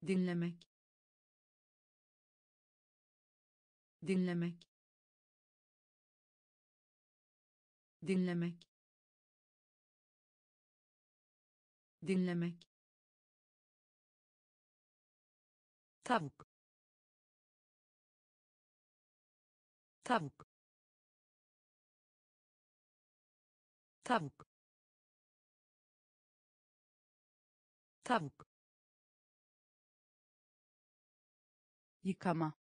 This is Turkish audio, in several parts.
dinlemek, dinlemek, dinlemek, dinlemek, tavuk, tavuk, tavuk, tavuk, yıkama,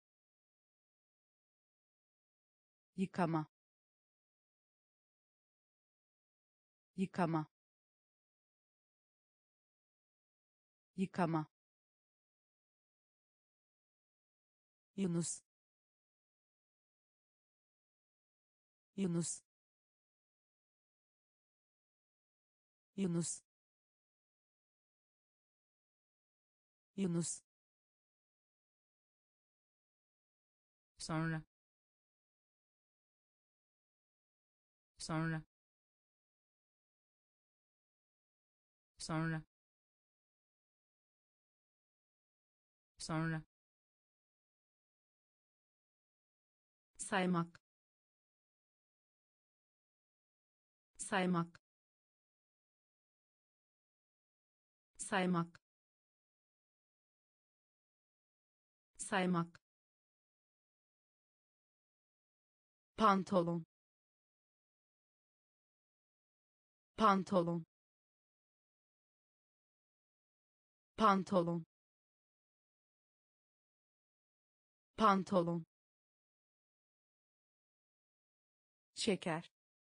yıkama, yıkama, yıkama, Yunus, Yunus, Yunus, Yunus, sonra, sonra, sonra, sonra, saymak, saymak, saymak, saymak, pantolon, pantolon, pantolon, pantolon, şeker,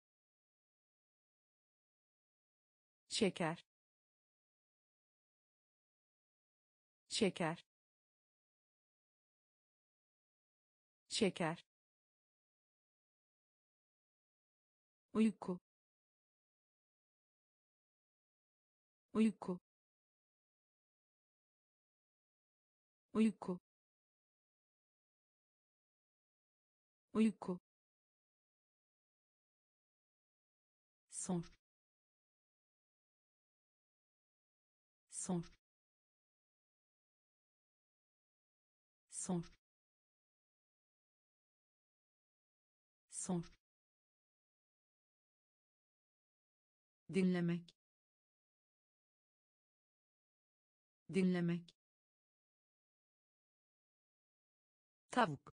şeker, şeker, şeker, uyku, uyku, uyku, uyku, sor, sor, sor, sor, dinlemek, dinlemek, tavuk,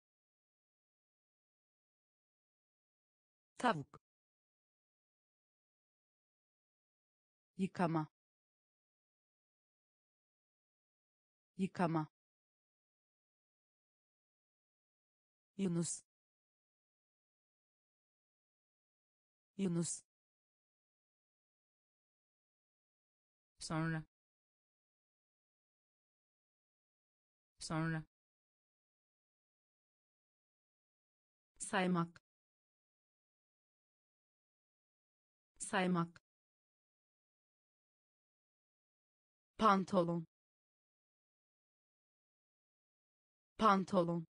tavuk, yıkama, yıkama, Yunus, Yunus, sonra, sonra, saymak, saymak, pantolon, pantolon,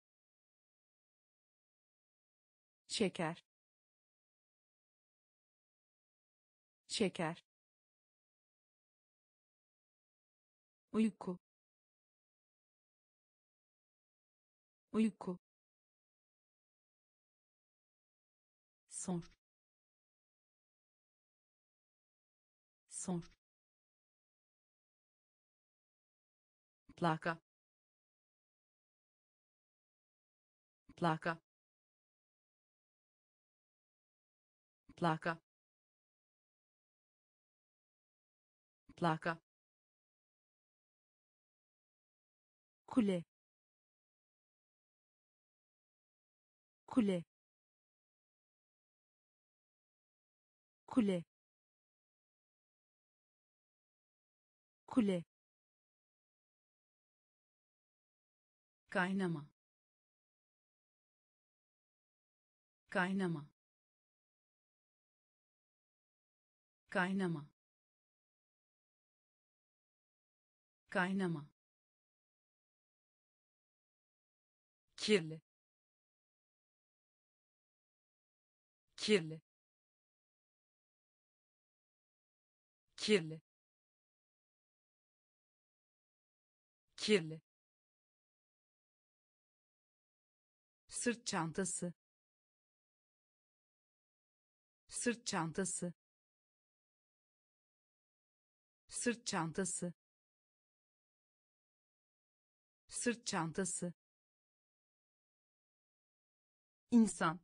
şeker, şeker, uyku, uyku, sor, sor, plaka, plaka, plaka, plaka, kule, kule, kule, kule, kaynama, kaynama, kaynama, kaynama, kirli, kirli, kirli, kirli, sırt çantası, sırt çantası, sırt çantası, sırt çantası, insan,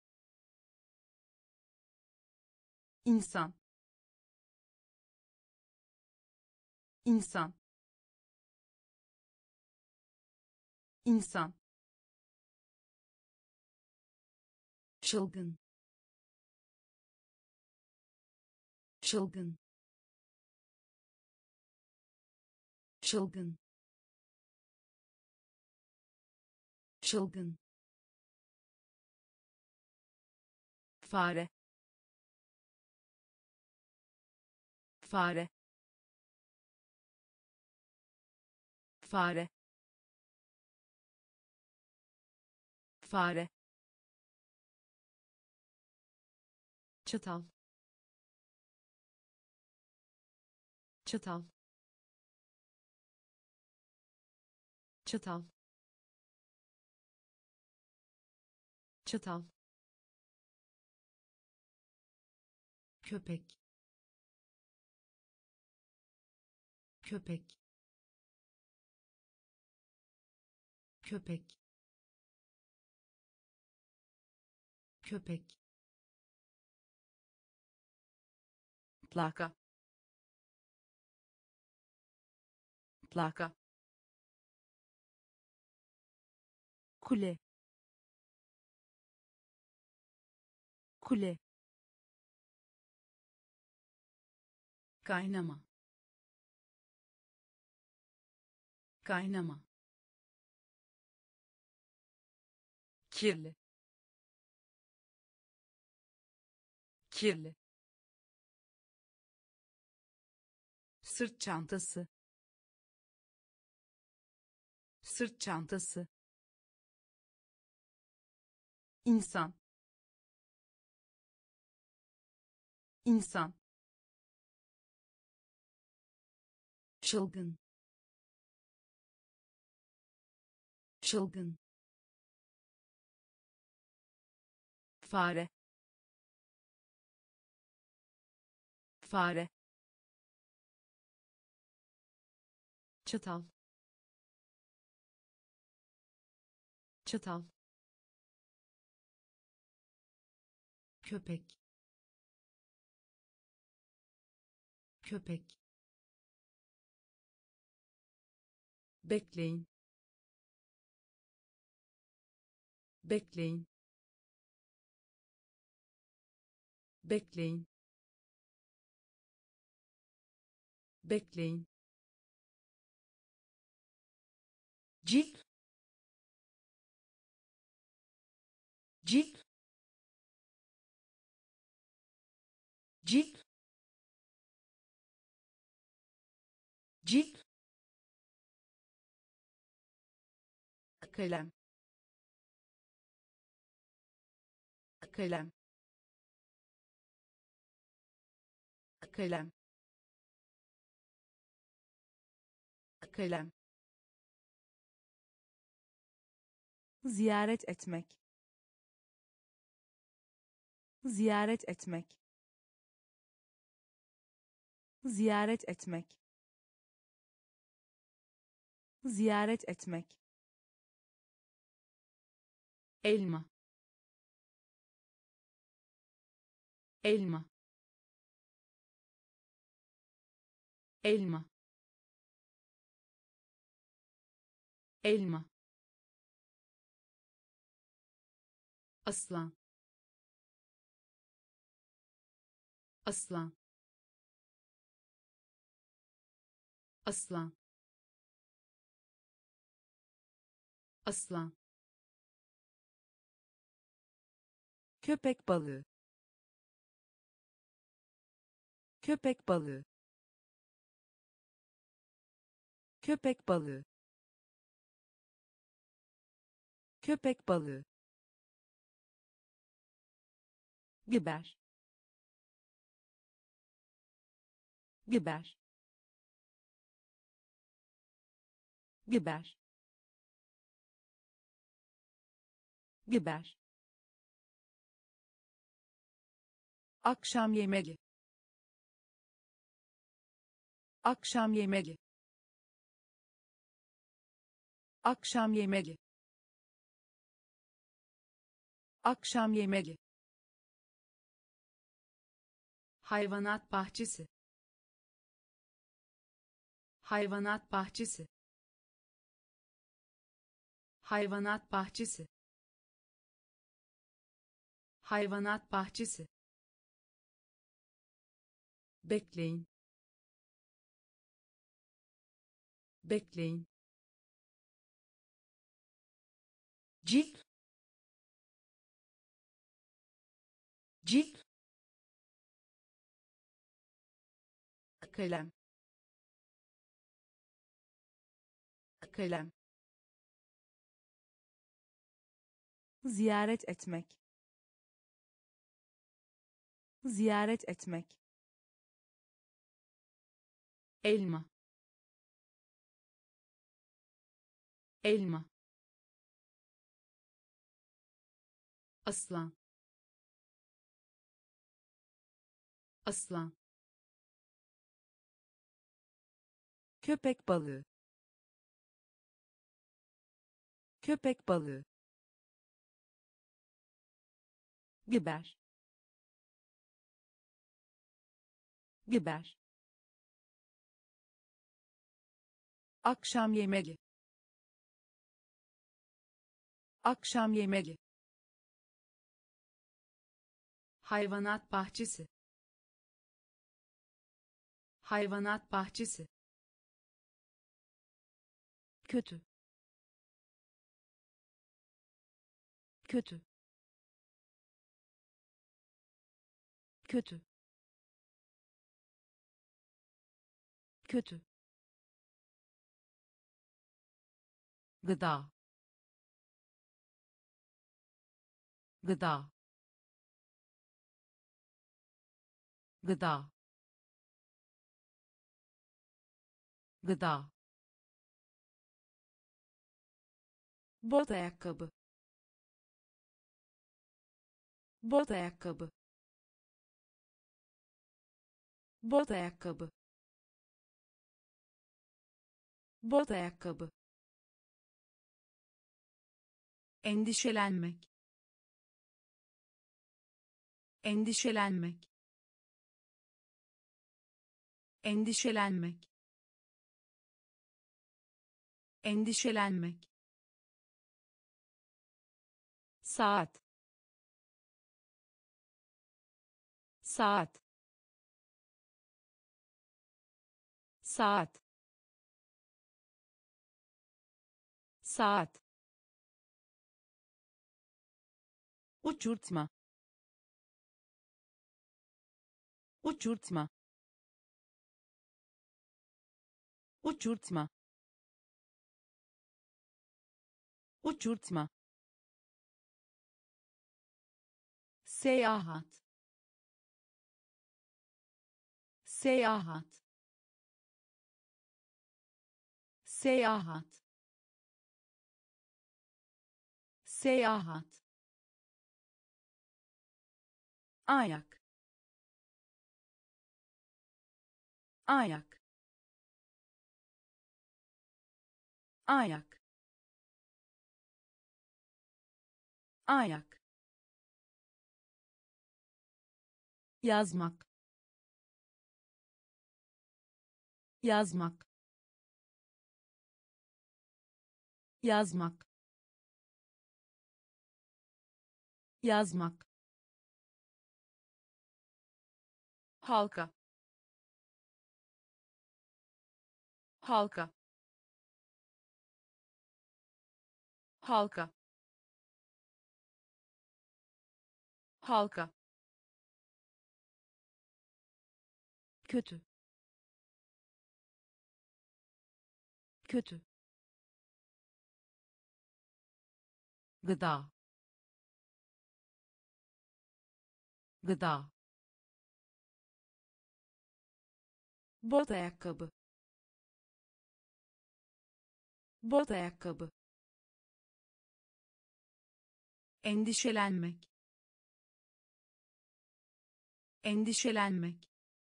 insan, insan, insan, çılgın, çılgın, çılgın, çılgın, fare, fare, fare, fare, çatal, çatal, çatal, çatal, köpek, köpek, köpek, köpek, plaka, plaka, kule, kule, kaynama, kaynama, kirli, kirli, sırt çantası, sırt çantası, insan, insan, çılgın, çılgın, fare, fare, çatal, çatal, köpek, köpek, bekleyin, bekleyin, bekleyin, bekleyin, cilt, cilt, cilt, cilt, kalem, kalem, kalem, kalem, ziyaret etmek, ziyaret etmek, ziyaret etmek, ziyaret etmek, elma, elma, elma, elma, aslan, aslan, aslan, aslan, köpek balığı, köpek balığı, köpek balığı, köpek balığı, biber, biber, biber, biber, akşam yemeği, akşam yemeği, akşam yemeği, akşam yemeği, hayvanat bahçesi, hayvanat bahçesi, hayvanat bahçesi, hayvanat bahçesi, bekleyin, bekleyin, cilt, cilt, kalem, kalem, ziyaret etmek, ziyaret etmek, elma, elma, aslan, aslan, köpek balığı, köpek balığı, biber, biber, akşam yemeği, akşam yemeği, hayvanat bahçesi, hayvanat bahçesi, kötü, kötü, kötü, kötü, gıda, gıda, gıda, gıda, bot ayakkabı, bot ayakkabı, bot ayakkabı, bot ayakkabı, endişelenmek, endişelenmek, endişelenmek, endişelenmek, saat, saat, saat, saat, uçurtma, uçurtma, uçurtma, uçurtma, seyahat, seyahat, seyahat, seyahat, ayak, ayak, ayak, ayak, yazmak, yazmak, yazmak, yazmak, halka, halka, halka, halka, kötü, kötü, gıda, gıda, bot ayakkabı, bot ayakkabı, endişelenmek, endişelenmek,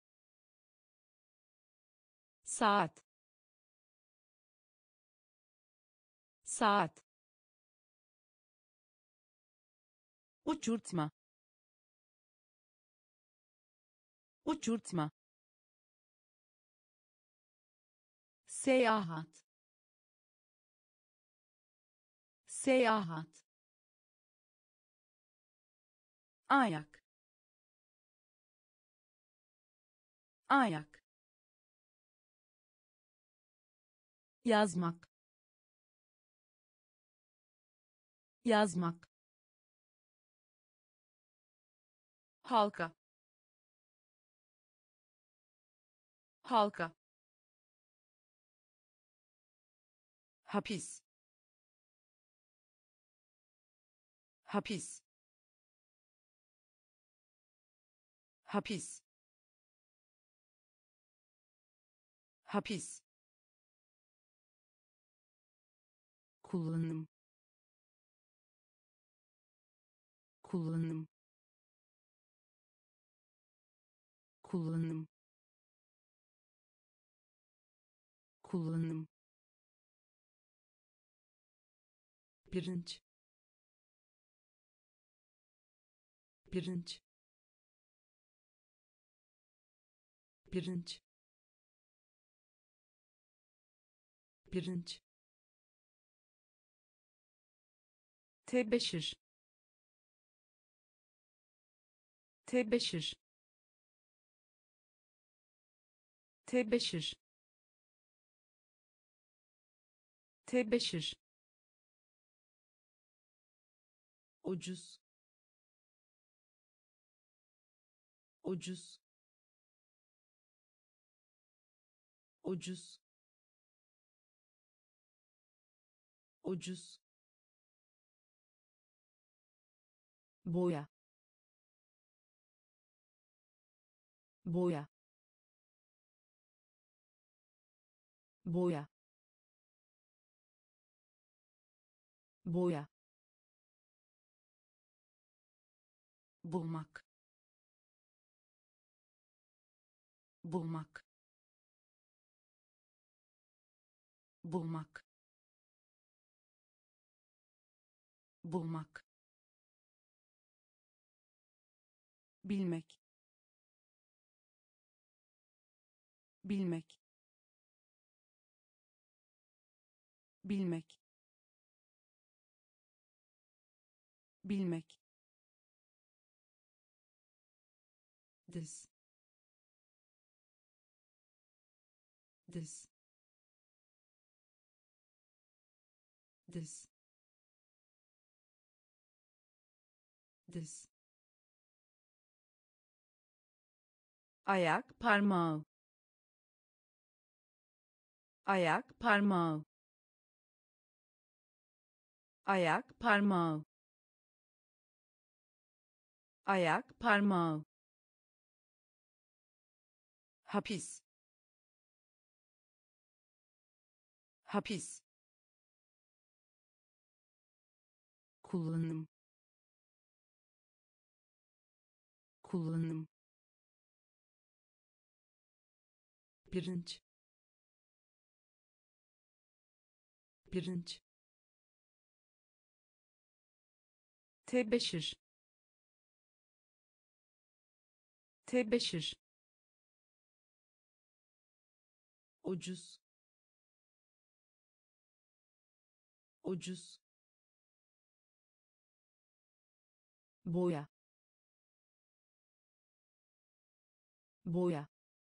saat, saat, uçurtma, uçurtma, seyahat, seyahat, ayak, ayak, yazmak, yazmak, halka, halka, hapis, hapis, hapis, hapis, kullanım, kullanım, kullanım, kullanım, pirinç, pirinç, pirinç, pirinç, tebeşir, tebeşir, tebeşir, tebeşir, ucuz, ucuz, ucuz, ucuz, boya, boya, boya, boya, bulmak, bulmak, bulmak, bulmak, bilmek, bilmek, bilmek, bilmek, diz, diz, diz, diz, ayak parmağı, ayak parmağı, ayak parmağı, ayak parmağı, hapis, hapis, kullanım, kullanım, pirinç, pirinç, tebeşir, tebeşir, ucuz, ucuz, boya, boya,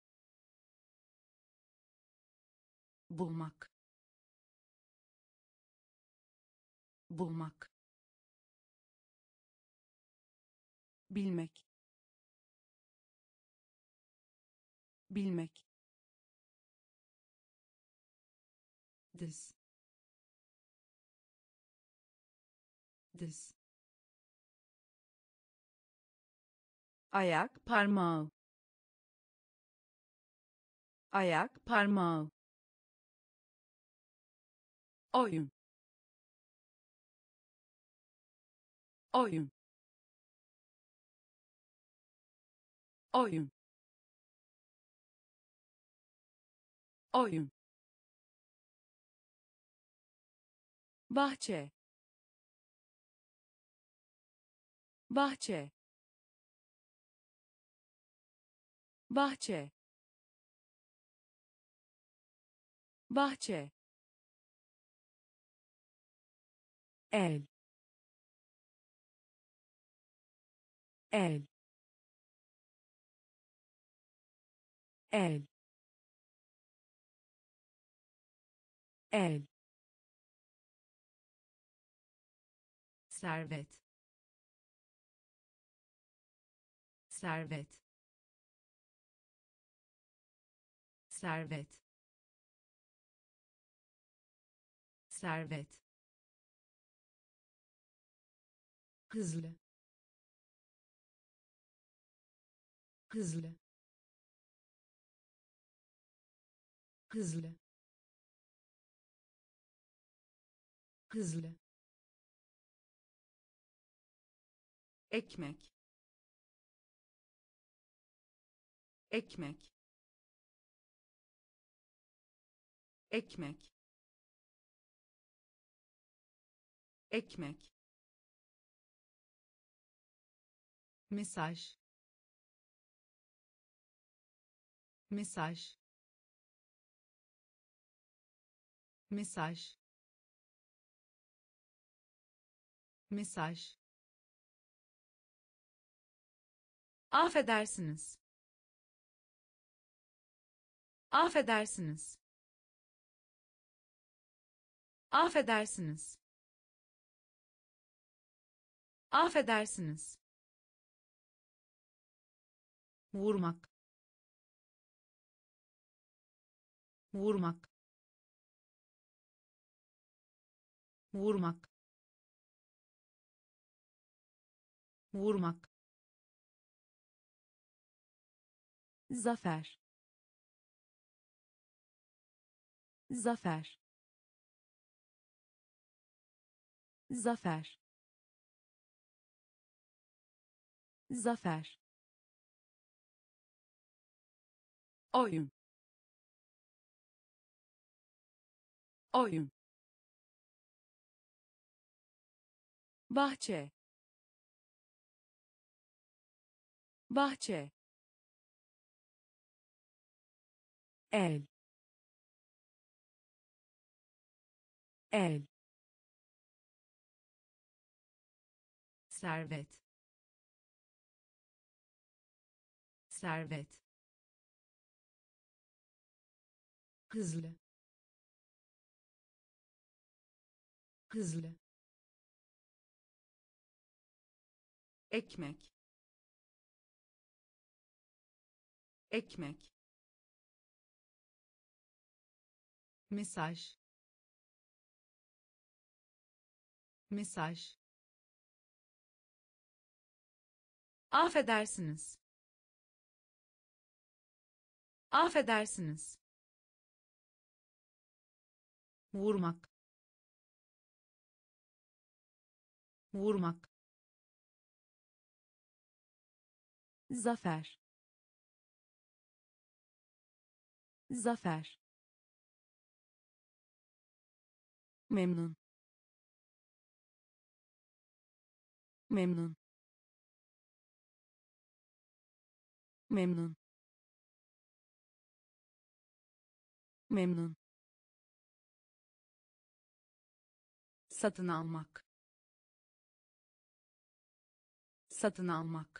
bulmak, bulmak, bilmek, bilmek, diz, diz, ayak parmağı, ayak parmağı, oyun, oyun, oyun, oyun, bahçe, bahçe, bahçe, bahçe, el, el, el, el, servet, servet, servet, servet, hızlı, hızlı, hızlı, hızlı, ekmek, ekmek, ekmek, ekmek, mesaj, mesaj, mesaj, mesaj, affedersiniz, affedersiniz, affedersiniz, affedersiniz, vurmak, vurmak, vurmak, vurmak, zafer, zafer, zafer, zafer, oyun, oyun, bahçe, bahçe, el, el, servet, servet, hızlı, hızlı, ekmek, ekmek, mesaj, mesaj, affedersiniz, affedersiniz, vurmak, vurmak, zafer, zafer, memnun, memnun, memnun, memnun, satın almak, satın almak,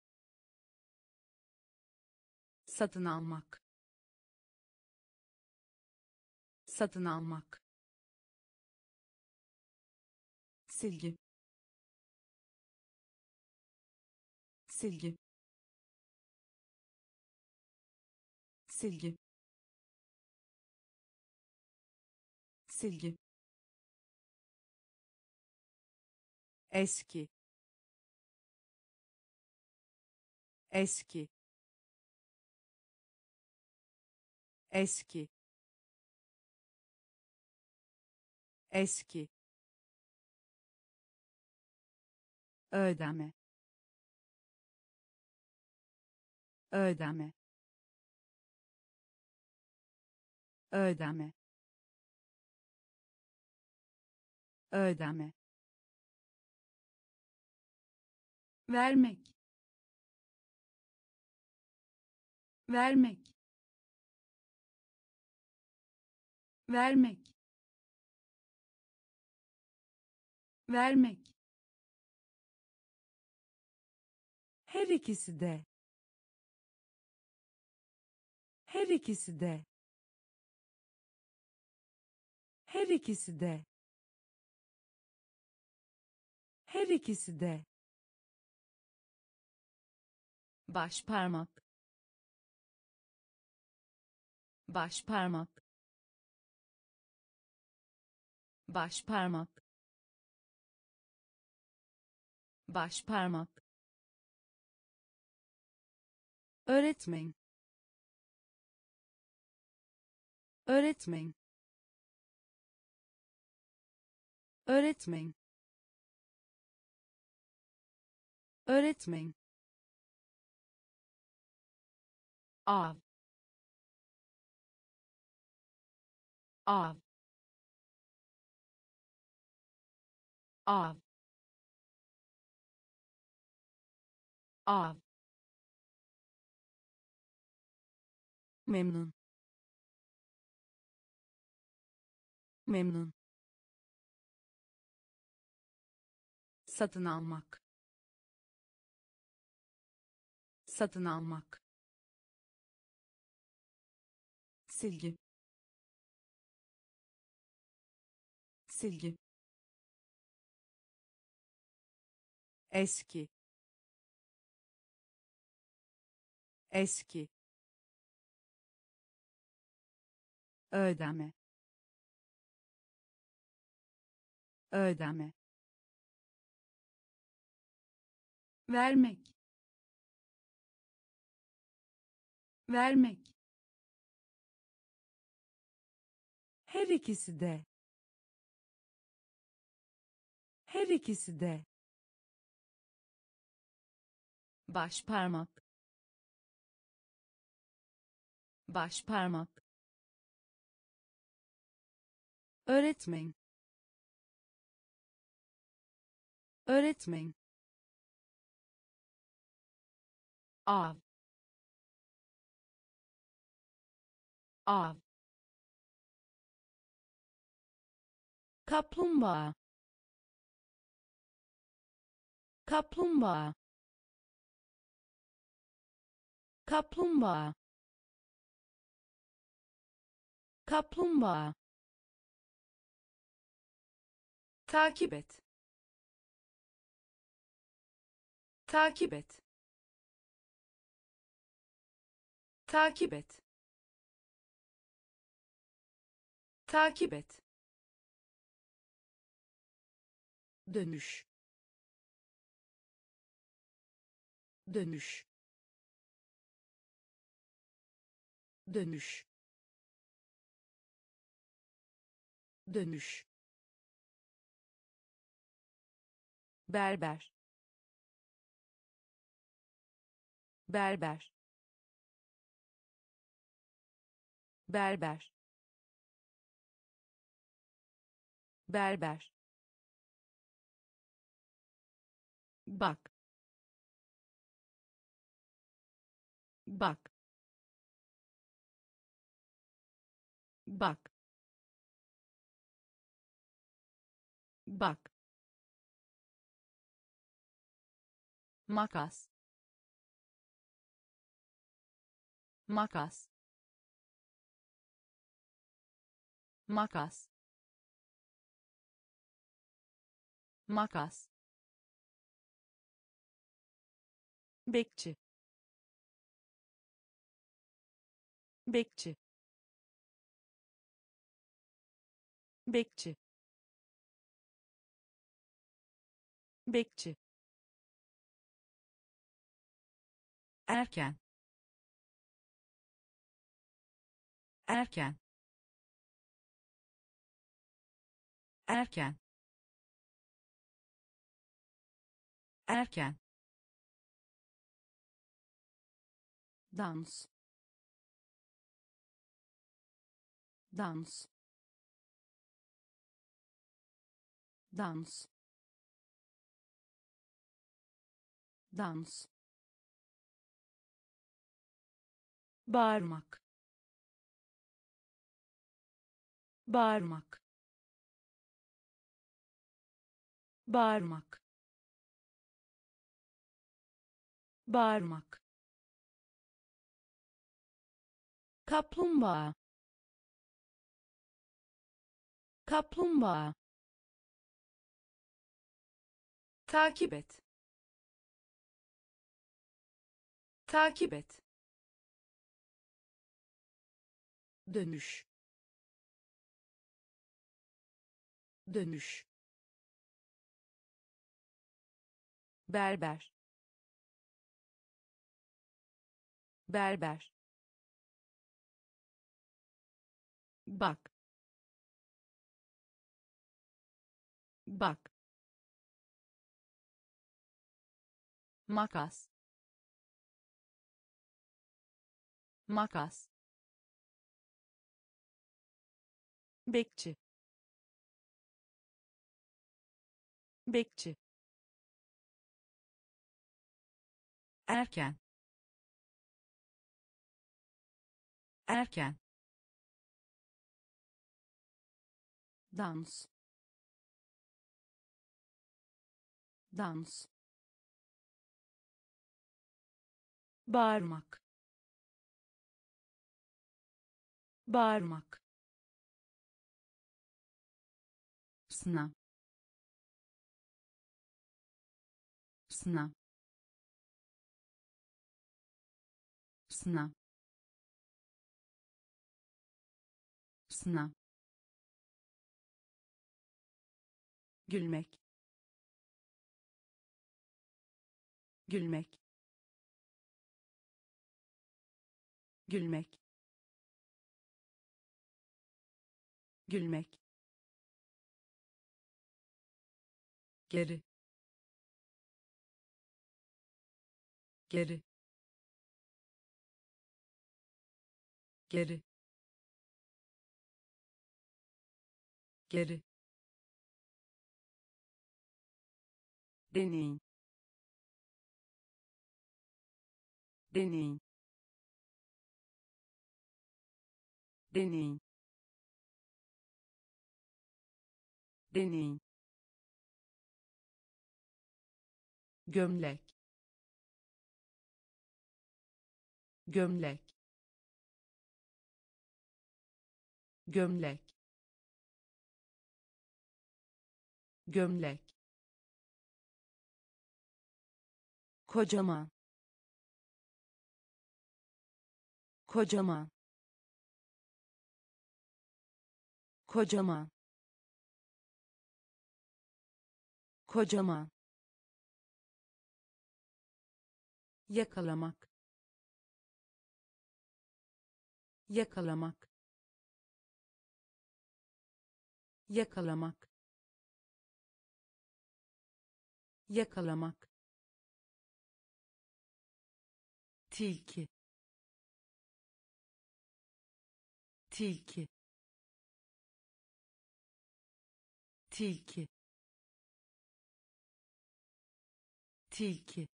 satın almak, satın almak, silgi, silgi, silgi, silgi, eski, eski, eski, eski, ödeme, ödeme, ödeme, ödeme, vermek, vermek, vermek, vermek, her ikisi de, her ikisi de, her ikisi de, her ikisi de, baş parmak, baş parmak, baş parmak, baş parmak, öğretmen, öğretmen, öğretmen, öğretmen, av, av, av, av, memnun, memnun, satın almak, satın almak, silgi, silgi, eski, eski, ödeme, ödeme, vermek, vermek, her ikisi de, her ikisi de, baş parmak, baş parmak, öğretmen, öğretmen, av, av, kaplumbağa, kaplumbağa, kaplumbağa, kaplumbağa, takip et, takip et, takip et, takip et, dönüş, dönüş, dönüş, dönüş, berber, berber, berber, berber, bak, bak, bak, bak, makas, makas, makas, makas, bekçi, bekçi, bekçi, bekçi, erken, erken, erken erken dans dans dans dans bağırmak bağırmak bağırmak bağırmak kaplumbağa kaplumbağa takip et takip et dönüş dönüş berber berber bak bak makas makas bekçi bekçi erken erken dans dans bağırmak bağırmak sınav sınav sınav sınav gülmek gülmek gülmek gülmek geri geri geri geri deneyim deneyim deneyim deneyim gömlek gömlek gömlek gömlek kocaman kocaman kocaman kocaman yakalamak yakalamak yakalamak yakalamak tilki tilki tilki tilki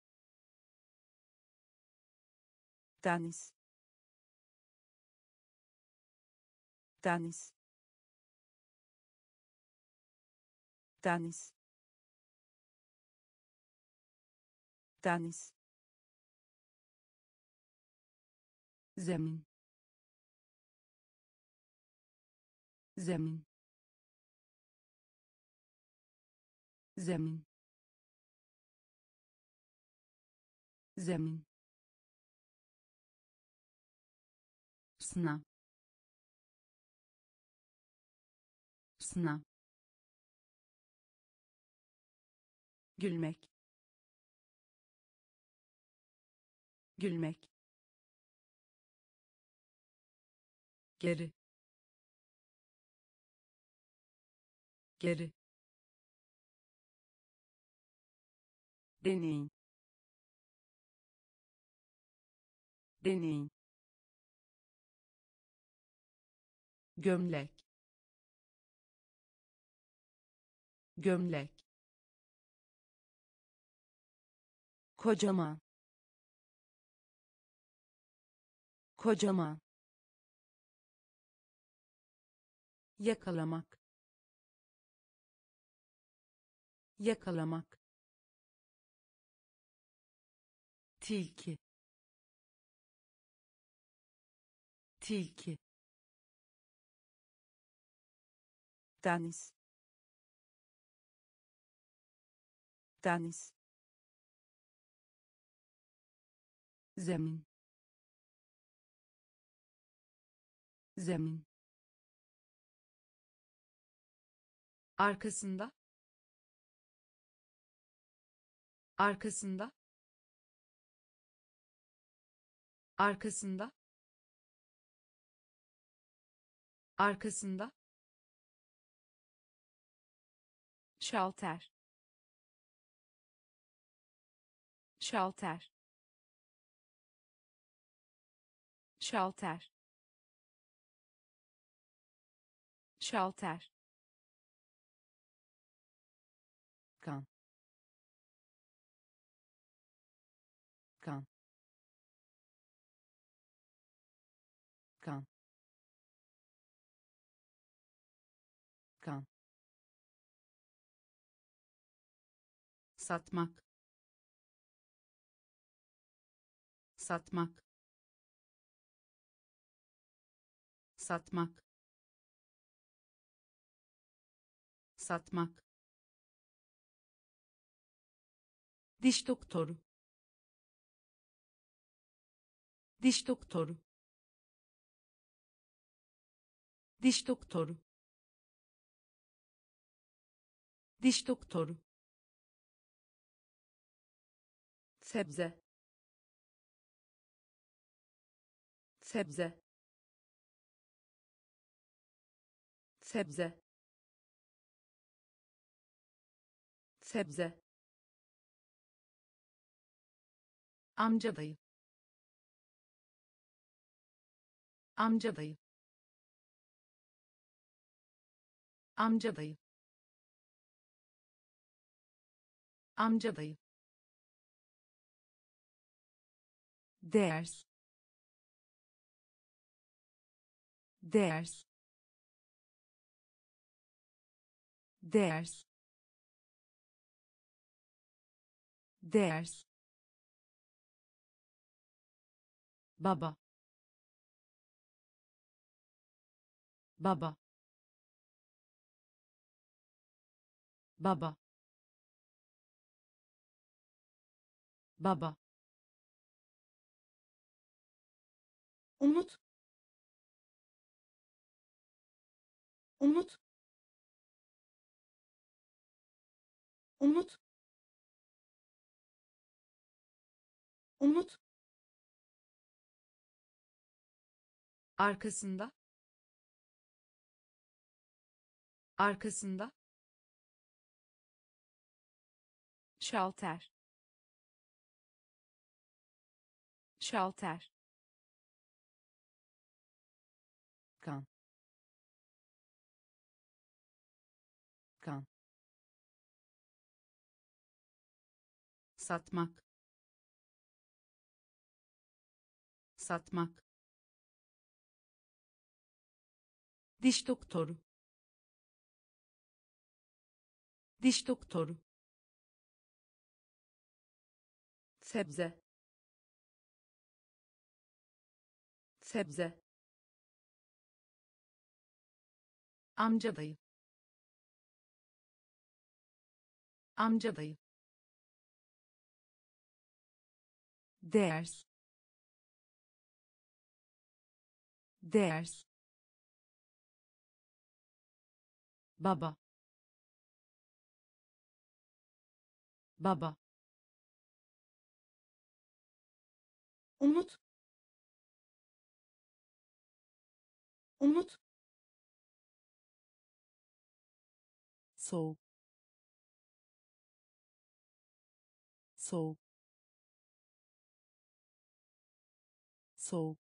deniz deniz deniz deniz zemin zemin zemin zemin sınav sınav gülmek gülmek geri geri, deney, deney, gömlek, gömlek, kocaman, kocaman, yakalamak, yakalamak, tilki, tilki, deniz, deniz, zemin, zemin, arkasında, arkasında, arkasında, arkasında, şalter, şalter, şalter, şalter, kan, kan, kan, kan, satmak, satmak, satmak, satmak, diş doktoru, diş doktoru, diş doktoru, diş doktoru, sebze, sebze, sebze, sebze, amca dayı, amca dayı, amca dayı, amca dayı, ders, ders, ders, ders, baba, baba, baba, baba, umut, umut, umut, umut, arkasında, arkasında, şalter, şalter, kan, kan, satmak, satmak, diş doktoru, diş doktoru, sebze, sebze, amca dayı, amca dayı, ders, ders, baba, baba, umut, umut, soğuk, soğuk, soğuk,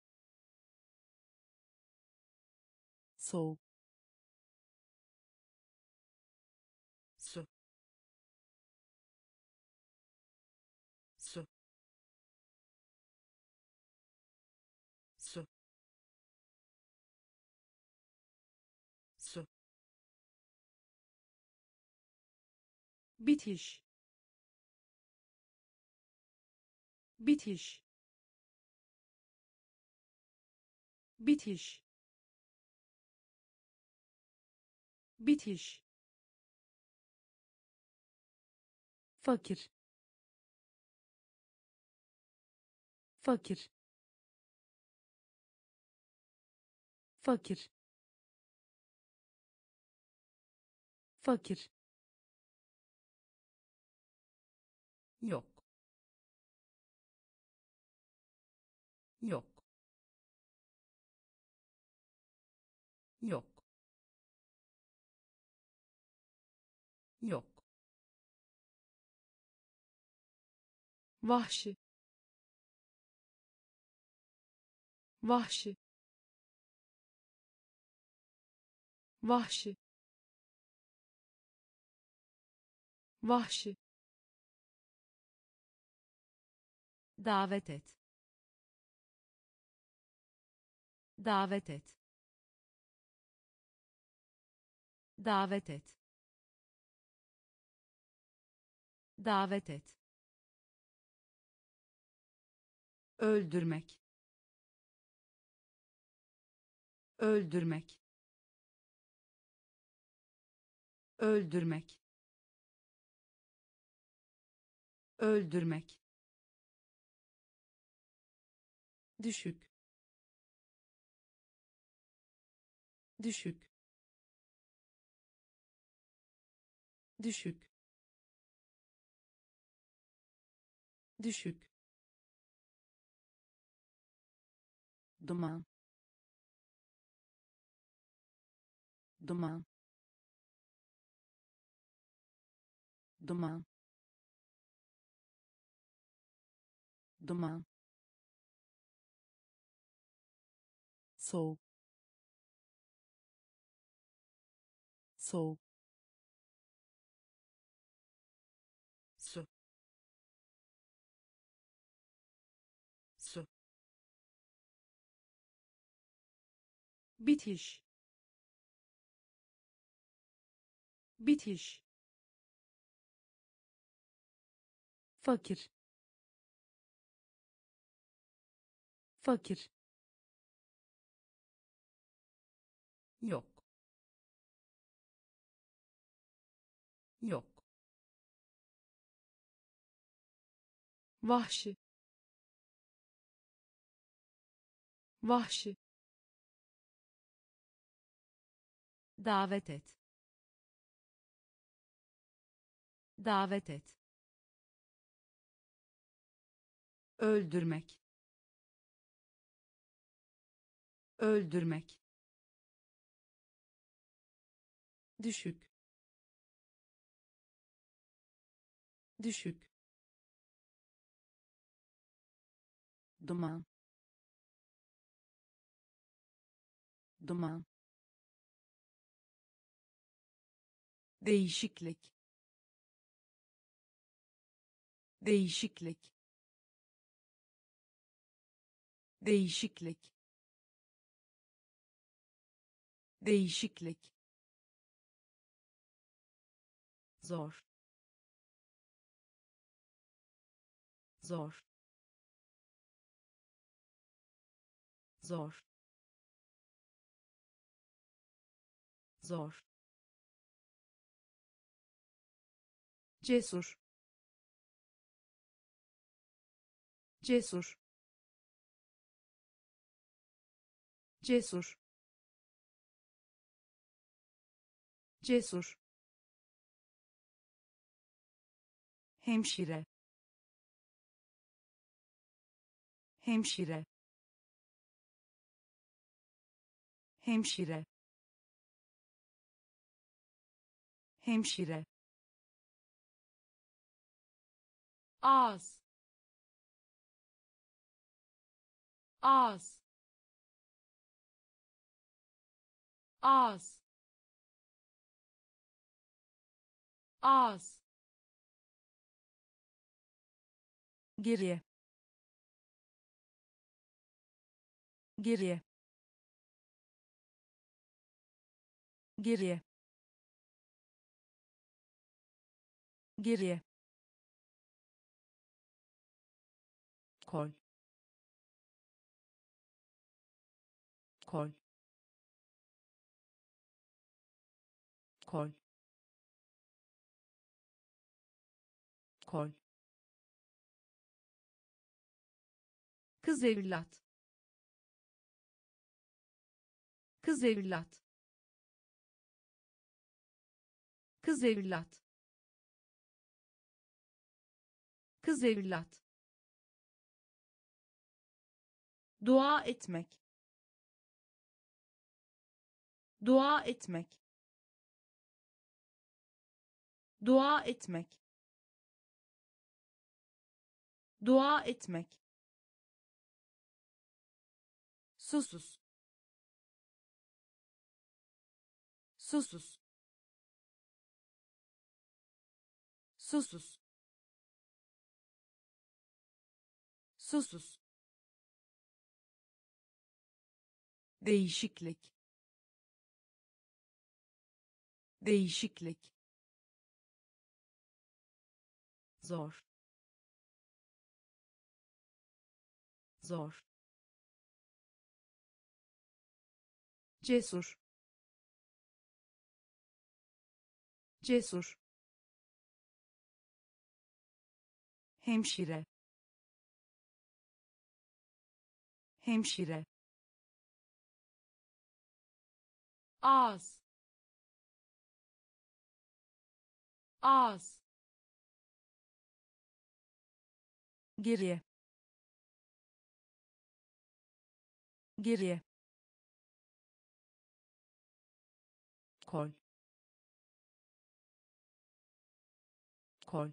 soğuk, su, su, su, su, bitiş, bitiş, bitiş, bitiş, fakir, fakir, fakir, fakir, yok, yok, yok, yok, vahşi, vahşi, vahşi, vahşi, davet et, davet et, davet et, davet et, öldürmek, öldürmek, öldürmek, öldürmek, düşük, düşük, düşük, düşük, duman, duman, duman, duman, soğuk, soğuk, su, su, bitiş, bitiş, fakir, fakir, yok, yok, vahşi, vahşi, davet et, davet et, öldürmek, öldürmek, düşük, düşük, duman, duman, değişiklik, değişiklik, değişiklik, değişiklik, zor, zor, zor, zor, cesur, cesur, cesur, cesur, hemşire, hemşire, hemşire, hemşire, ağız, ağız, ağız, ağız, geriye, geriye, geriye, geriye, kol, kol, kol, kol, kız evlat, kız evlat, kız evlat, kız evlat, dua etmek, dua etmek, dua etmek, dua etmek, susuz, susuz, susuz, susuz, değişiklik, değişiklik, zor, zor, cesur, cesur, hemşire, hemşire, ağız, ağız, geriye, geriye, kol, kol,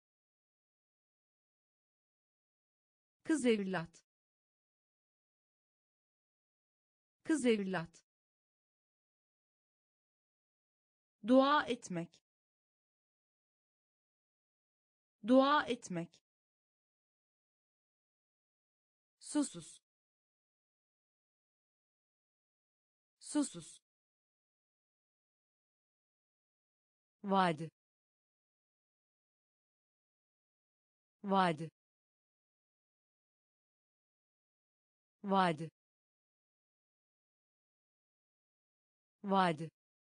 kız evlat, kız evlat, dua etmek, dua etmek, susuz, susuz, vadi, vadi, vadi, vadi,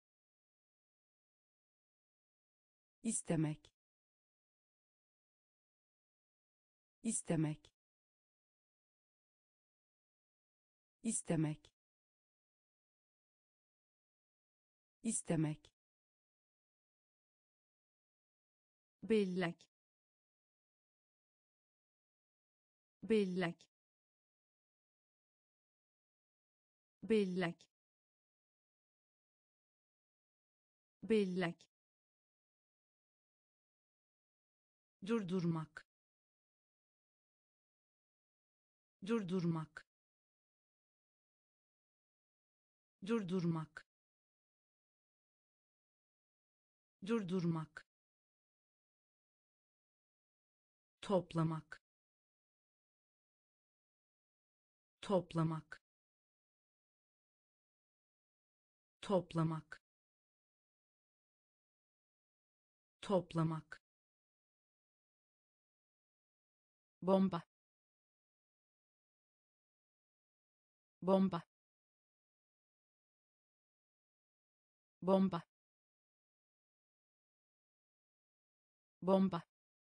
istemek, istemek, istemek, istemek, bellek, bellek, bellek, bellek, durdurmak, durdurmak, durdurmak, durdurmak, toplamak, toplamak, toplamak, toplamak, bomba, bomba, bomba, bomba,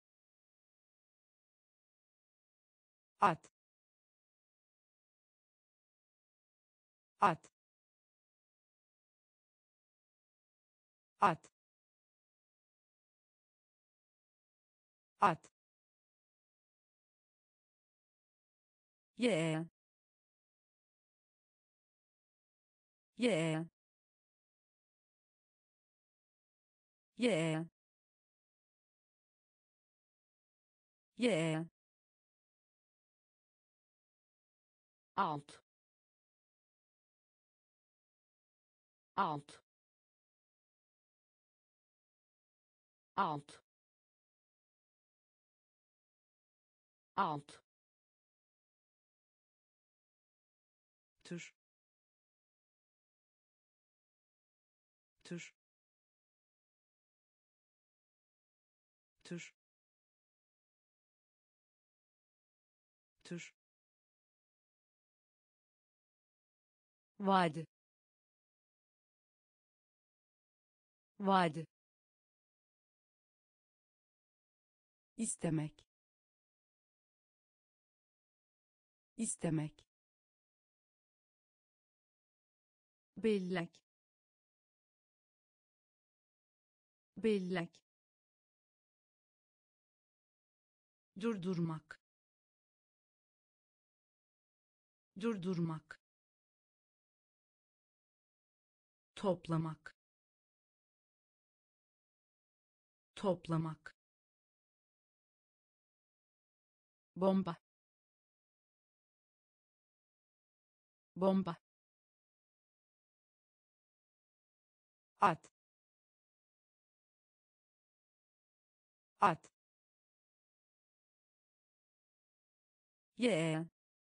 at, at, at, at, yeğen, yeğen, ye ye alt alt alt alt tür tür tür tür vadi vadi istemek istemek bellek bellek durdurmak durdurmak toplamak toplamak bomba bomba at at ye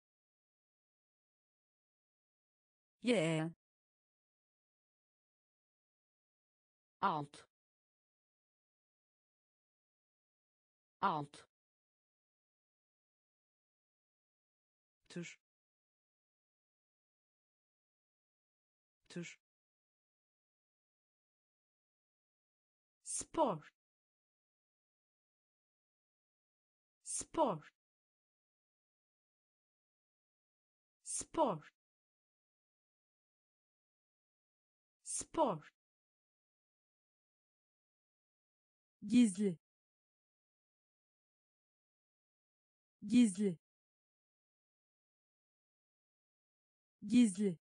ye alt alt tür tür spor spor spor spor gizli gizli gizli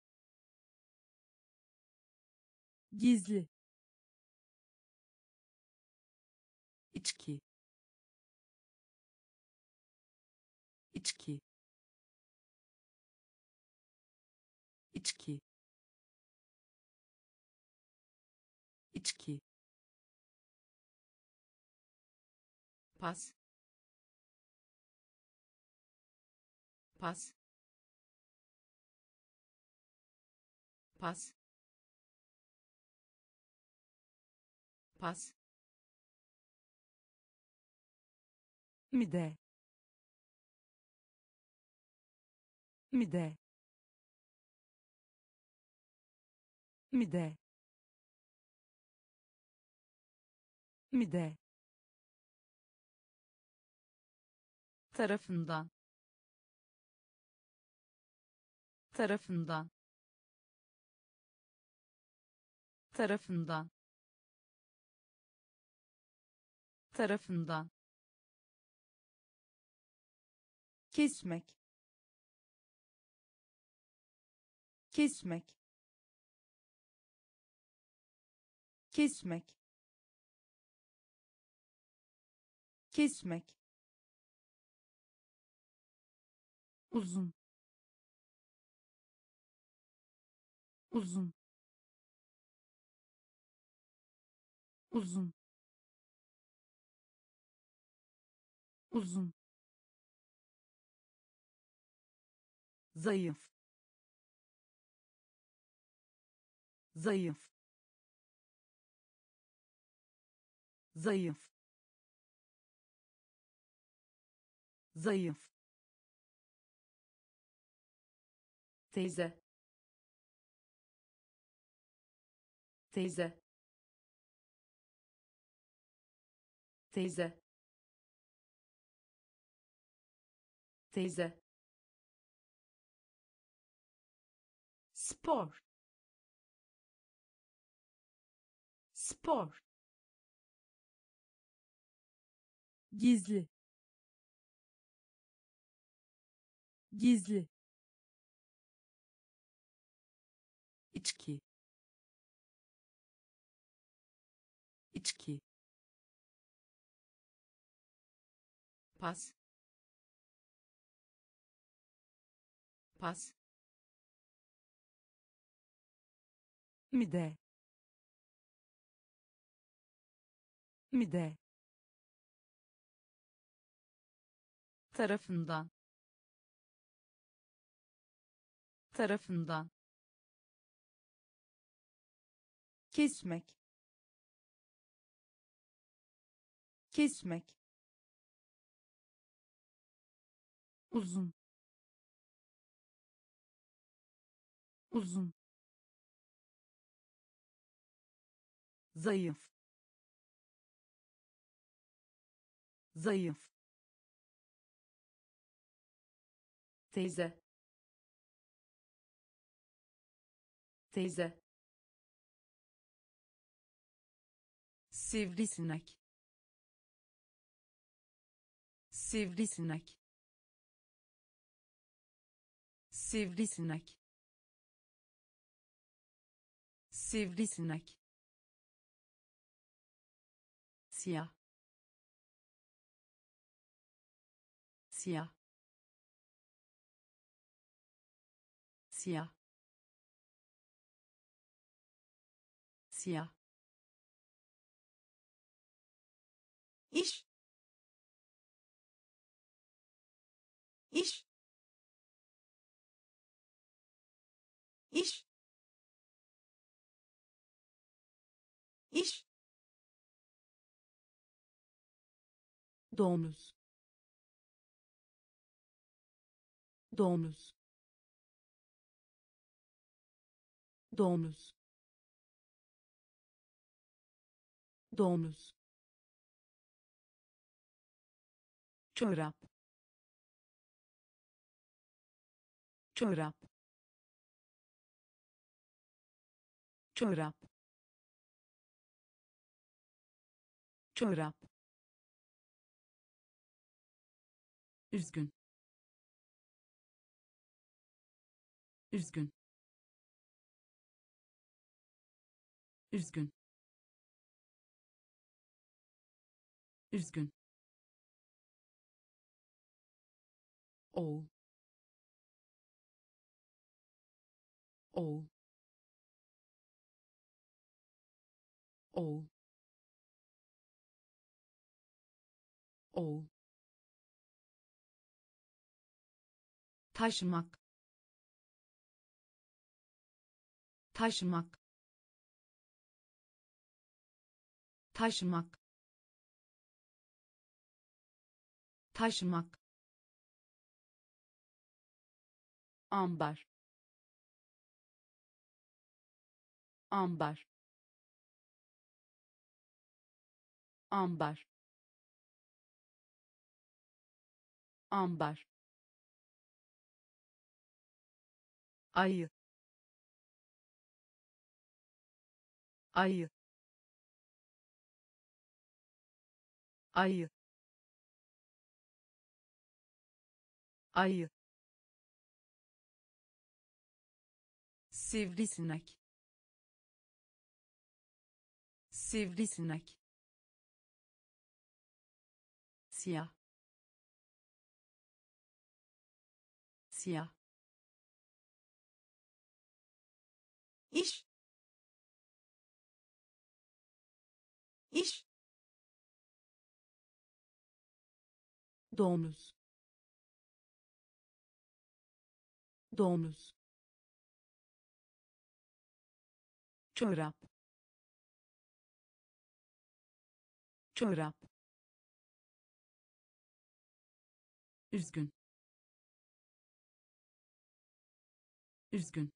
gizli içki içki içki içki pas pas pas pas mide mide mide mide tarafından tarafından tarafından tarafından kesmek kesmek kesmek kesmek uzun uzun uzun uzun zayıf zayıf zayıf zayıf teyze teyze teyze teyze spor spor gizli gizli içki içki, pas, pas, mide, mide, tarafından, tarafından, kesmek, kesmek, uzun, uzun, zayıf, zayıf, teyze, teyze, sivrisinek, sivrisinek, sivrisinek, sivrisinek, siyah, siyah, siyah, siyah, iş, iş, iş, iş, domuz, domuz, domuz, domuz, çorap, çorap, çorap, çorap, üzgün, üzgün, üzgün, üzgün, oğul, oğul, oğul, oğul, taşımak, taşımak, taşımak, taşımak, ambar, ambar, ambar, ambar, ayı, ayı, ayı, ayı, sivrisinek, sivrisinek, siyah, siyah, iş, iş, domuz, domuz, çorap, çorap, üzgün, üzgün,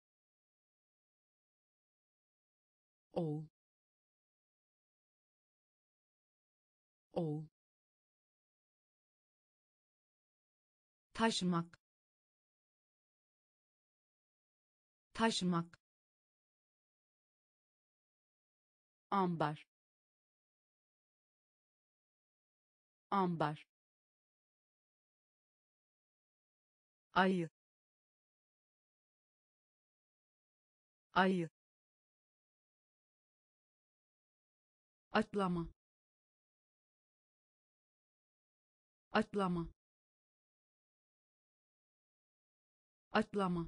oğul, oğul, taşımak, taşımak, ambar, ambar, ayı, ayı, atlama, atlama, atlama,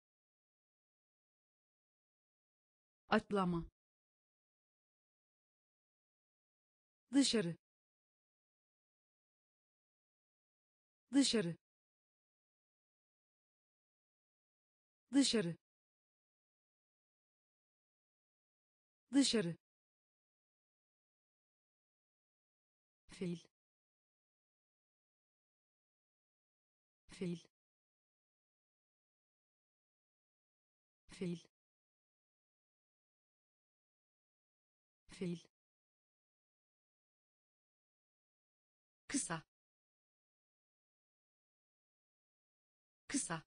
atlama, dışarı, dışarı, dışarı, dışarı, fil, fil, fil, fil, kısa, kısa,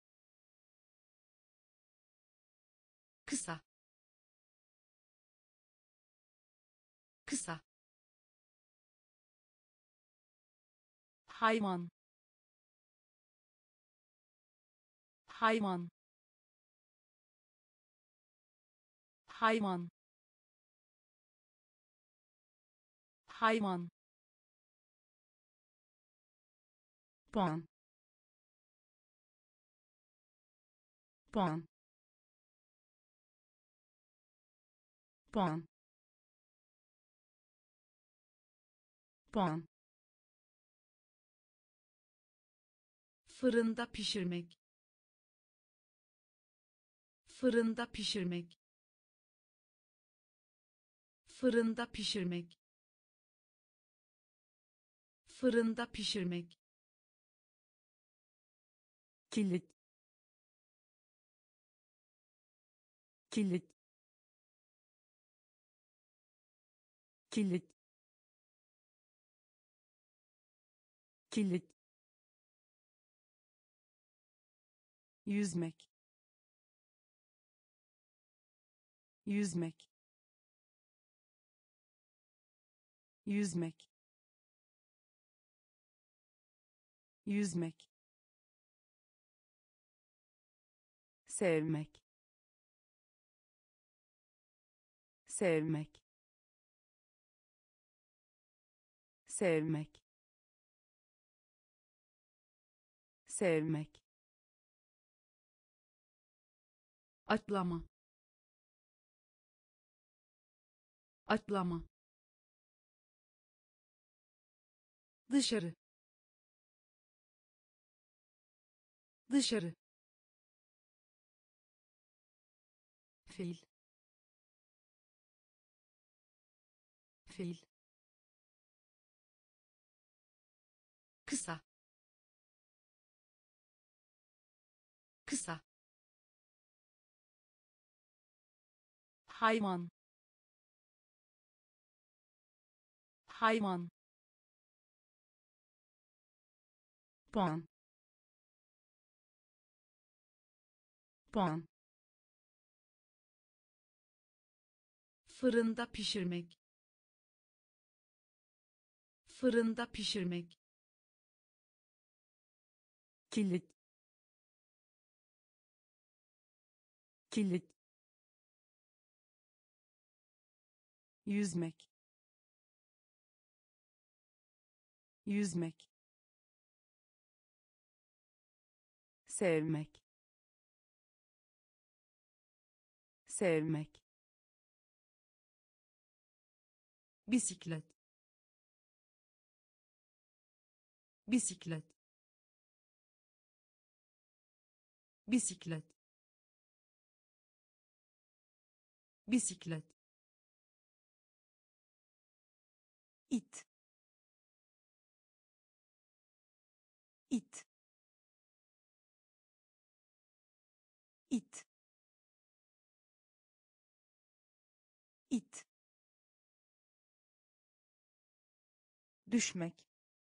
kısa, kısa, hayvan, hayvan, hayvan, hayvan, puan, puan, puan, puan, fırında pişirmek, fırında pişirmek, fırında pişirmek, fırında pişirmek, kilit, kilit, kilit, kilit, yüzmek, yüzmek, yüzmek, yüzmek, sevmek, sevmek, sevmek, sevmek, atlama, atlama, dışarı, dışarı, fil, fil, kısa, kısa, hayvan, hayvan, puan, puan, fırında pişirmek, fırında pişirmek, kilit, kilit, yüzmek, yüzmek, sevmek, sevmek, bisiklet, bisiklet, bisiklet, bisiklet, it, it, it, it, düşmek,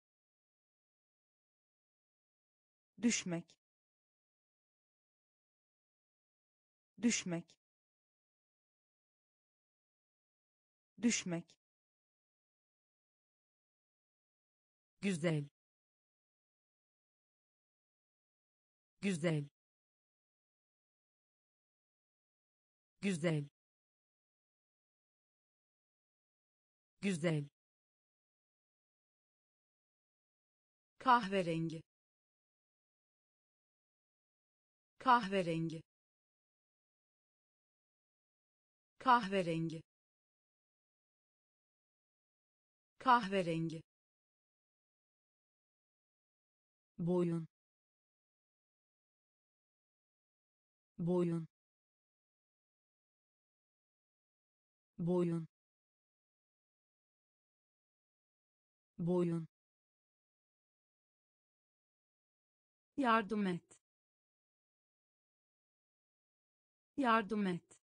düşmek, düşmek, düşmek, güzel, güzel, güzel, güzel, kahverengi, kahverengi, kahverengi, kahverengi, boyun, boyun, boyun, boyun, yardım et, yardım et,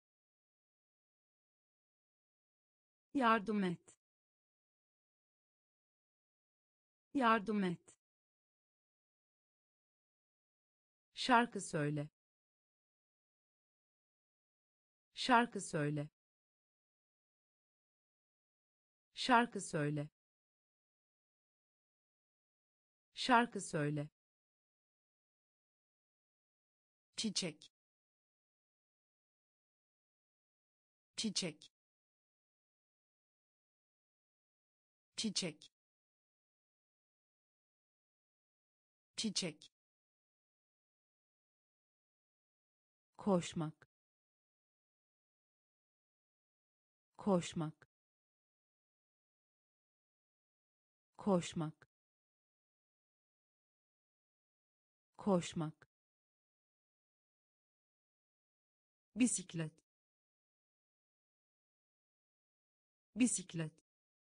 yardım et, yardım et, şarkı söyle, şarkı söyle, şarkı söyle, şarkı söyle, çiçek, çiçek, çiçek, çiçek, koşmak, koşmak, koşmak, koşmak, bisiklet, bisiklet,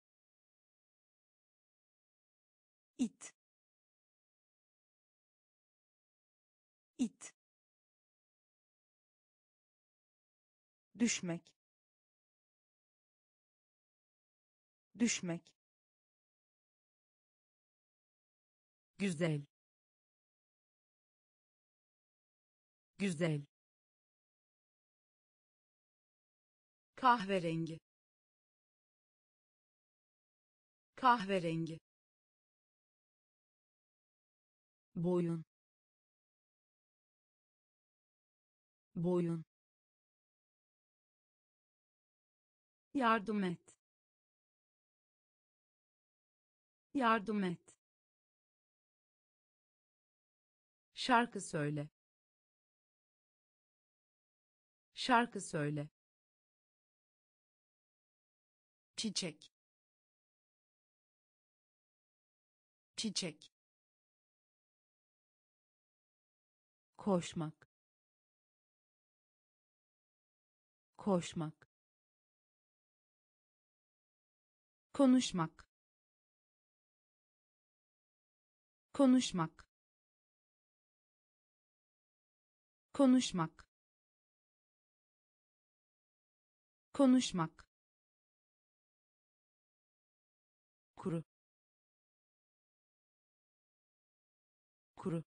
it, it, düşmek, düşmek, güzel, güzel, kahverengi, kahverengi, boyun, boyun, yardım et, yardım et, şarkı söyle, şarkı söyle, çiçek, çiçek, koşmak, koşmak, konuşmak, konuşmak, konuşmak, konuşmak, kuru, kuru,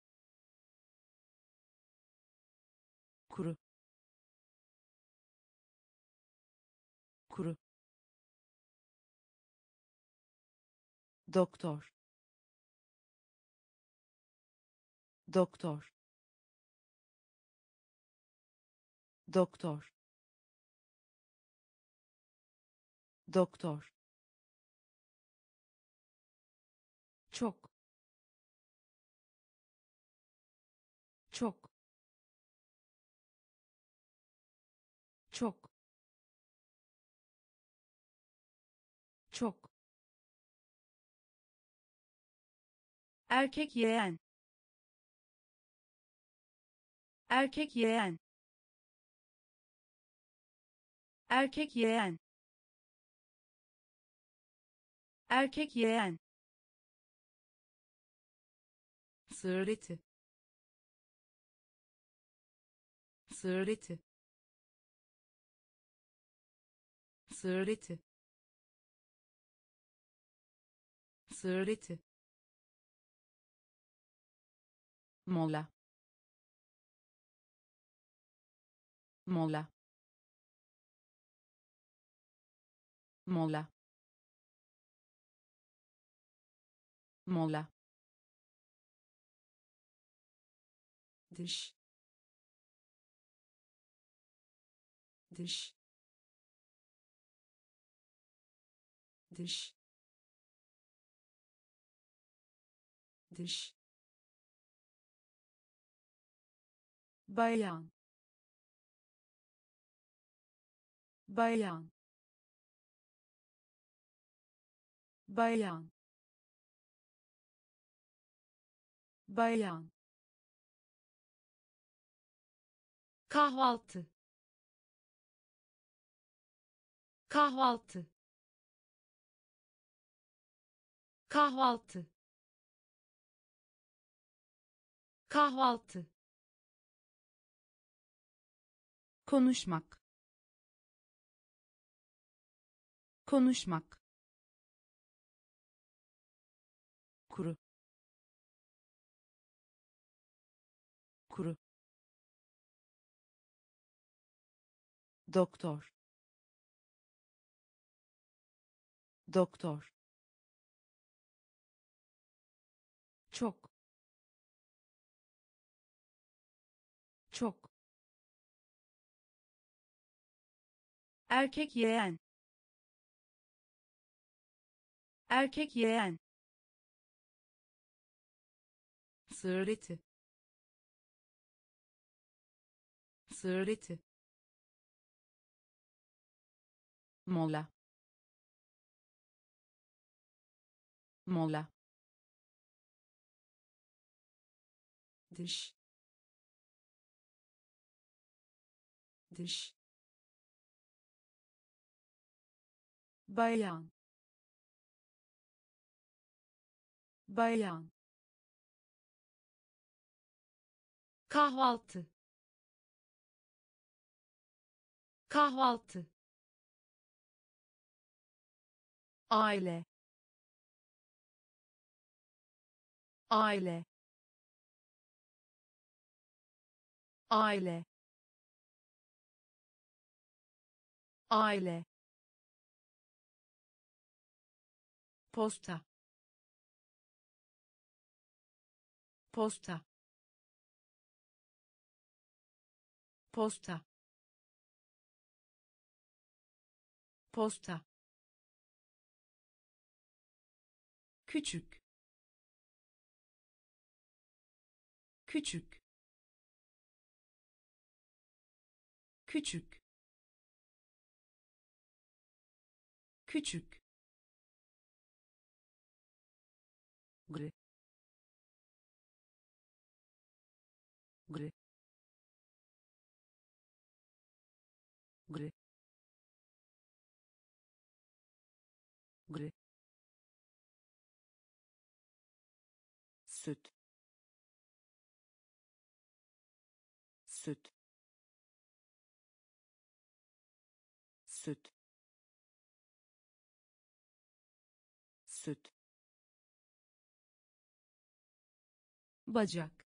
kuru, kuru, doktor, doktor, doktor, doktor, çok, çok, çok, çok, erkek yeğen, erkek yeğen, erkek yeğen, erkek yeğen, sığır eti, sığır eti, sığır eti, sığır eti, mola, mola, mola, mola, dış, dış, dış dış bayan bayan bayan bayan kahvaltı kahvaltı kahvaltı kahvaltı konuşmak konuşmak kuru kuru doktor doktor çok çok erkek yeğen erkek yeğen sığır eti sığır eti mola mola dış dış bayan bayan kahvaltı kahvaltı aile aile aile aile posta posta posta posta küçük küçük küçük küçük gri gri gri gri süt süt süt süt bacak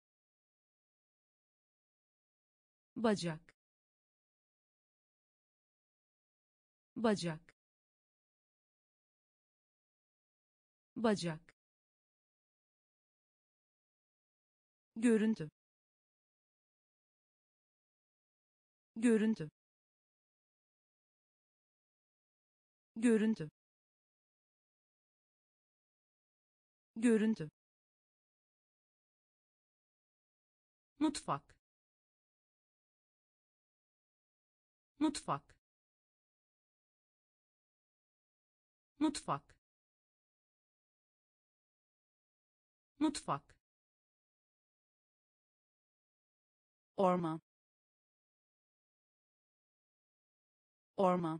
bacak bacak bacak görüntü görüntü görüntü görüntü mutfak mutfak mutfak mutfak orman orman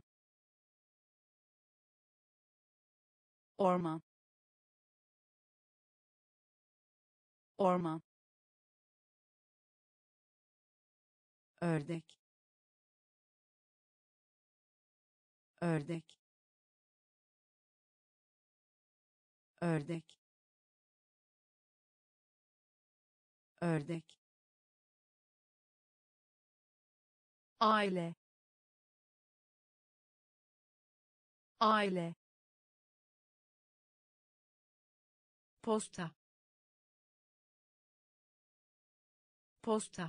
orman orman ördek ördek ördek ördek aile aile posta posta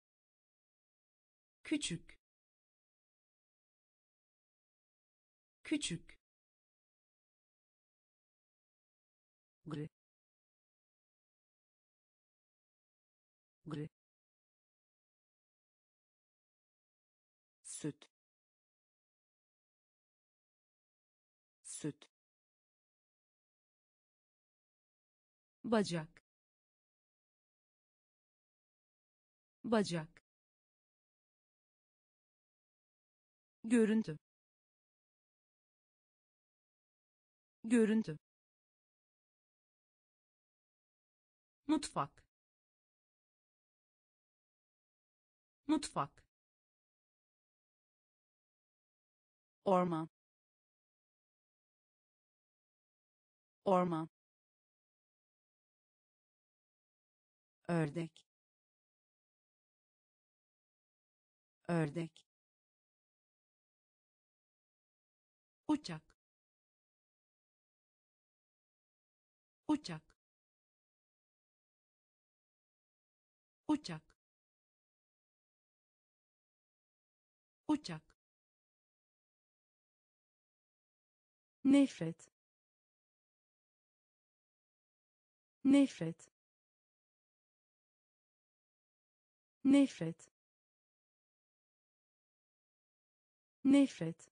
küçük küçük, gri, gri, süt, süt, bacak, bacak, görüntü, görüntü, mutfak, mutfak, orman, orman, ördek, ördek, uçak, uçak, uçak, uçak, nefret, nefret, nefret, nefret,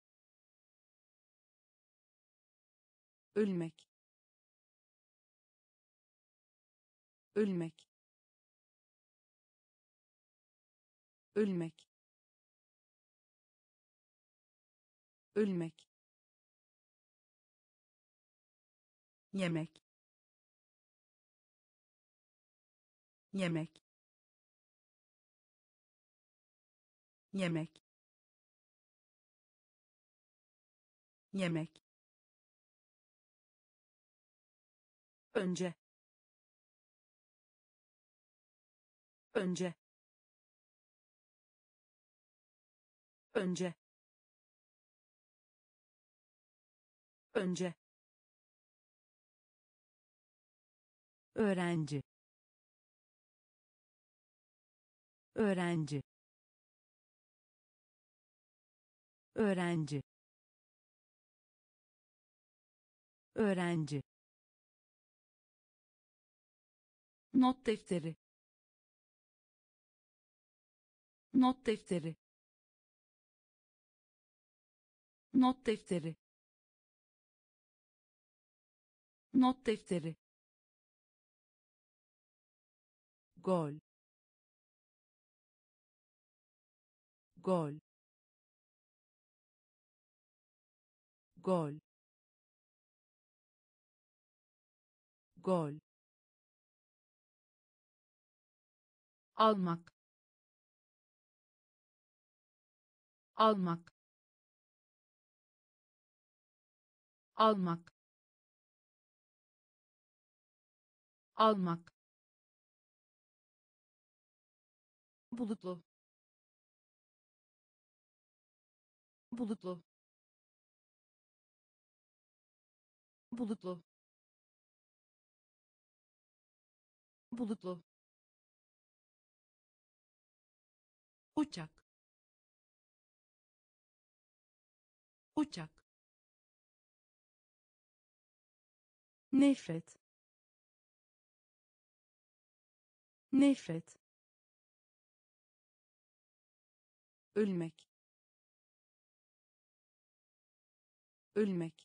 ölmek, ölmek, ölmek, ölmek, yemek, yemek, yemek, yemek, önce, önce, önce, önce, öğrenci, öğrenci, öğrenci, öğrenci, not defteri, not defteri, not defteri, not defteri, gol, gol, gol, gol, almak, almak, almak, almak, bulutlu, bulutlu, bulutlu, bulutlu, uçak, uçak, nefret, nefret, ölmek, ölmek,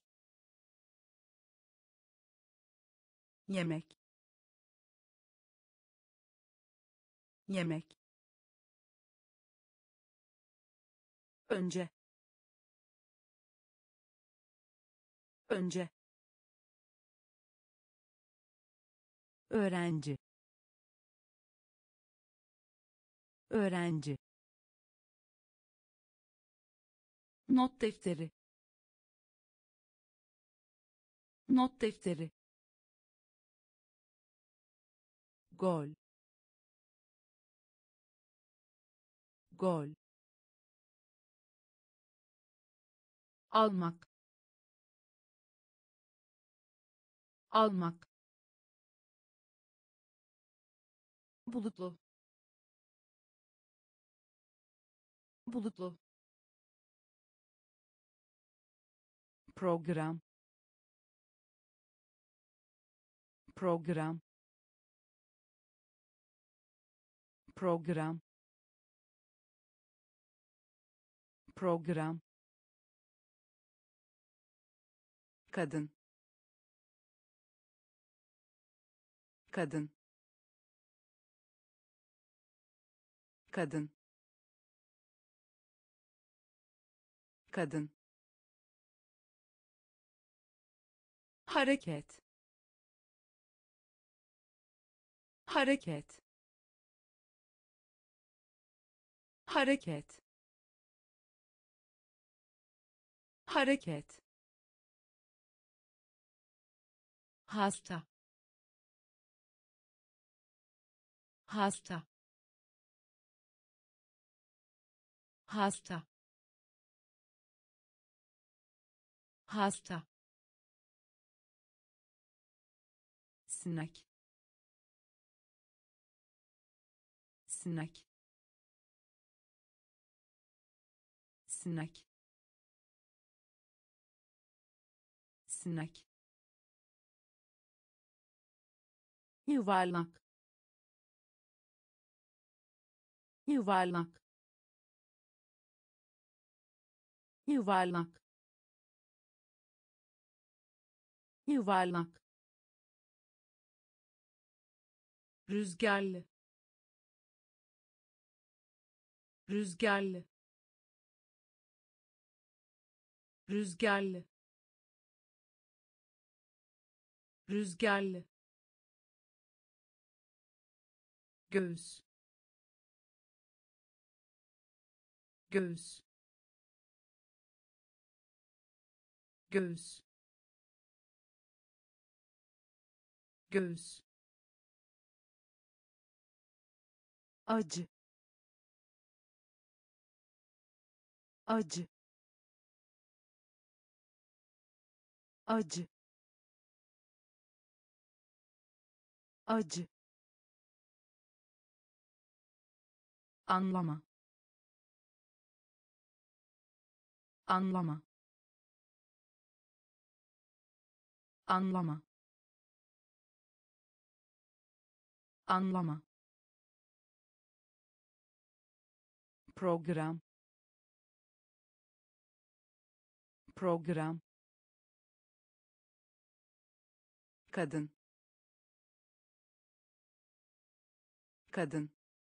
yemek, yemek, önce, önce, öğrenci, öğrenci, not defteri, not defteri, gol, gol, almak, almak, bulutlu, bulutlu, program program program program kadın kadın kadın kadın hareket hareket hareket hareket hasta hasta hasta hasta sinek sinek sinek sinek yuvarlak yuvarlak yuvarlak yuvarlak rüzgarlı rüzgarlı rüzgarlı rüzgarlı göğüs göğüs göğüs göğüs acı acı acı acı anlama anlama anlama anlama program program kadın kadın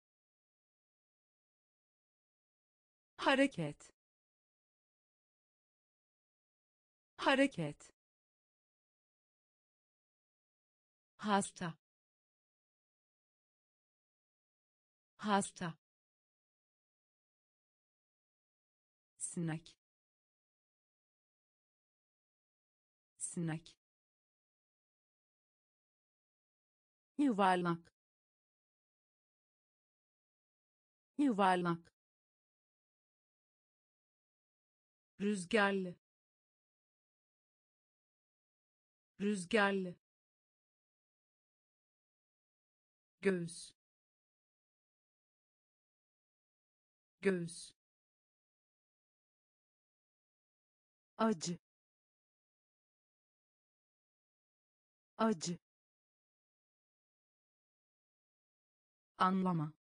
hareket hareket hasta hasta sinek sinek yuvarlak yuvarlak rüzgarlı rüzgarlı göğüs göğüs acı acı anlama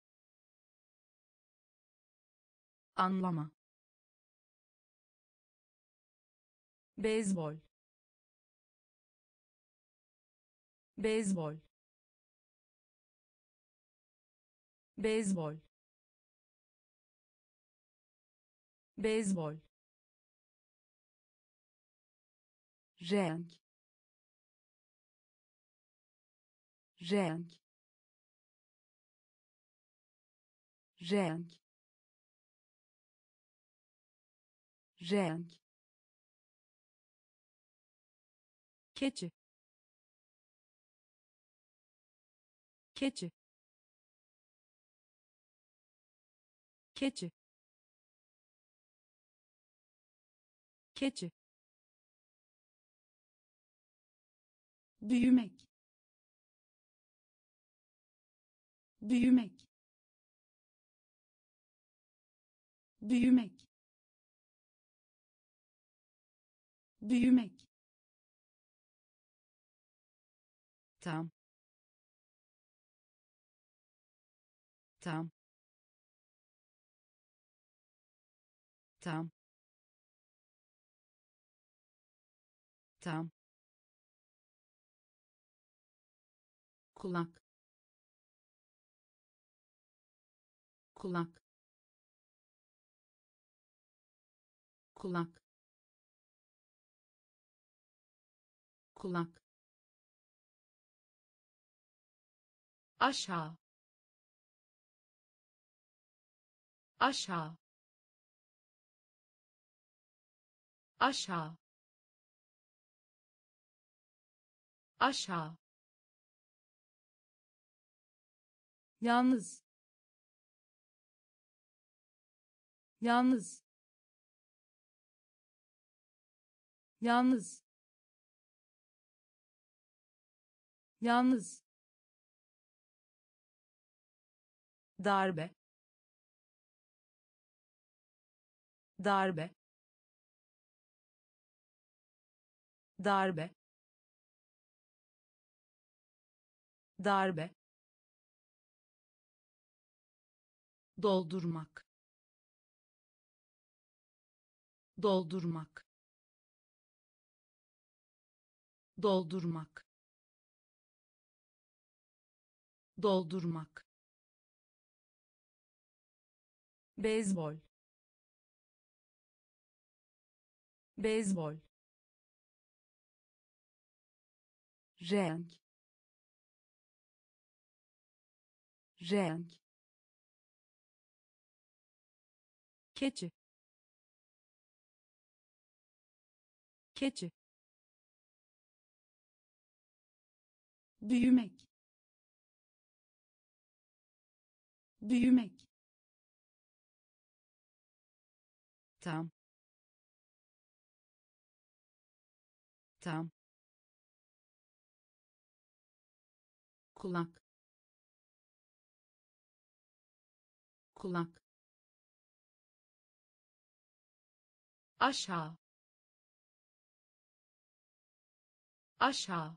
anlama beyzbol beyzbol beyzbol beyzbol renk renk renk renk keçi keçi keçi keçi büyümek büyümek büyümek büyümek, tam, tam, tam, tam, kulak, kulak, kulak, kulak, aşağı, aşağı, aşağı, aşağı, yalnız, yalnız, yalnız, yalnız, darbe, darbe, darbe, darbe, doldurmak, doldurmak, doldurmak, doldurmak, beyzbol, beyzbol, renk, renk, keçi, keçi, büyümek, büyümek, tam, tam, kulak, kulak, aşağı, aşağı,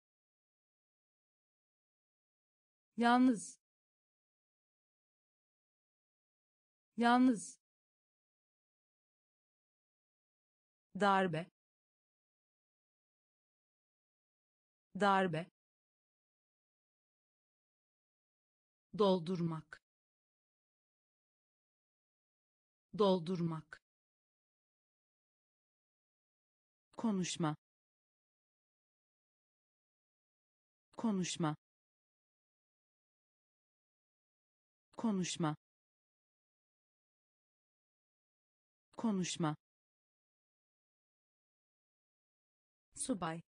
yalnız, yalnız, darbe, darbe, doldurmak, doldurmak, konuşma, konuşma, konuşma, konuşma, subay,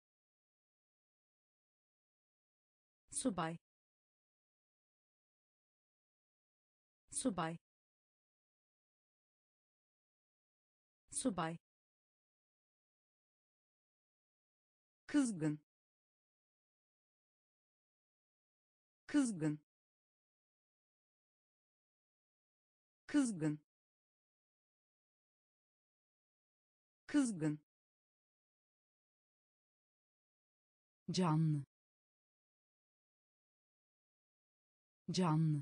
subay, subay, subay, kızgın, kızgın, kızgın, kızgın, canlı, canlı,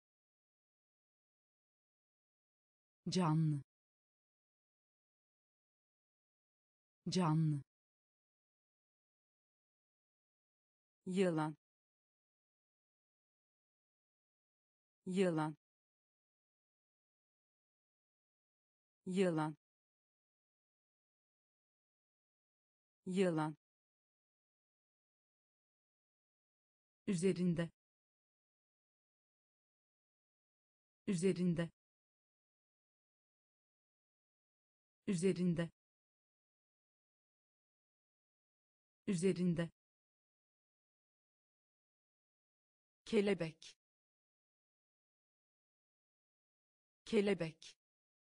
canlı, canlı, yılan, yılan, yılan, yılan, üzerinde, üzerinde, üzerinde, üzerinde, kelebek, kelebek,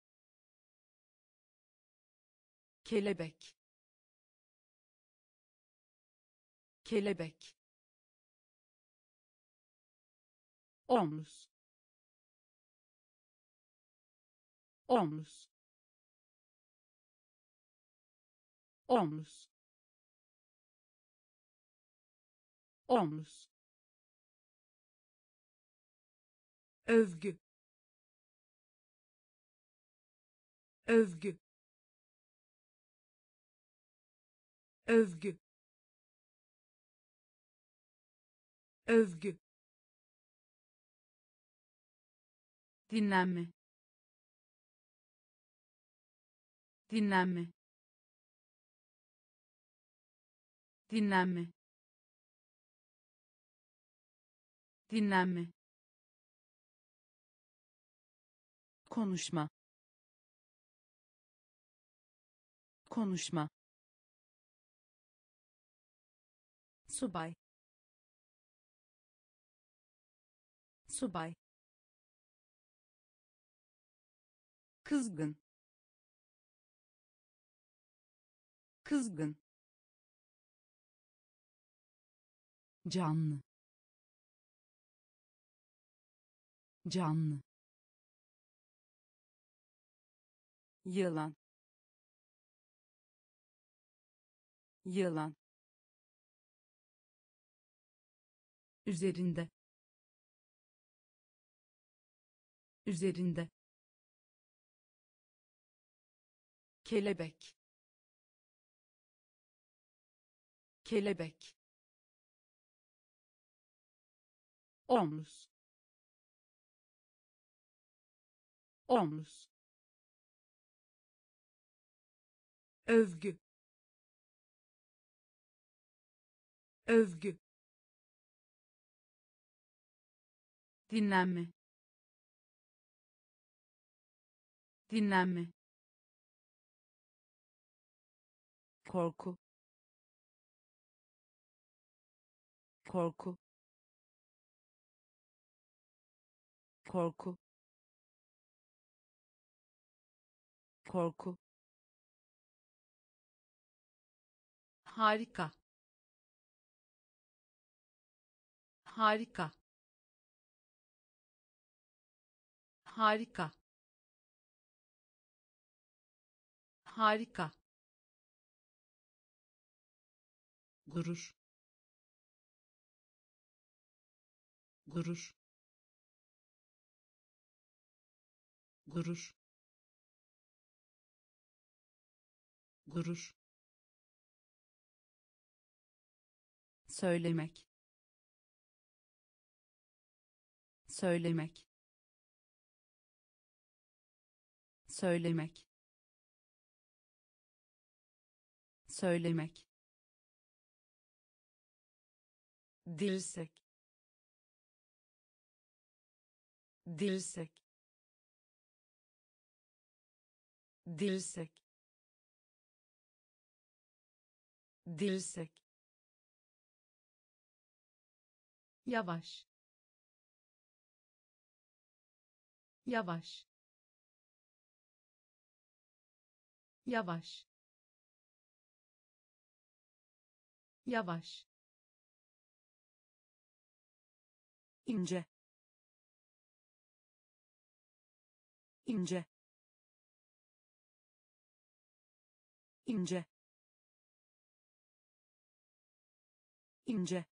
kelebek, kelebek, omuz, omuz, omuz, omuz, övgü, övgü, övgü, övgü, dinlenme, dinlenme, dinlenme, dinlenme, konuşma, konuşma, subay, subay, kızgın, kızgın, canlı, canlı, yılan, yılan, üzerinde, üzerinde, kelebek, kelebek, omuz, omuz, övgü, övgü, dinlenme, dinlenme, korku, korku, korku, korku, harika, harika, harika, harika, gurur, gurur, gurur, gurur, söylemek, söylemek, söylemek, söylemek, dirsek, dirsek, dirsek, dirsek, yavaş, yavaş, yavaş, yavaş, ince, ince, ince, ince,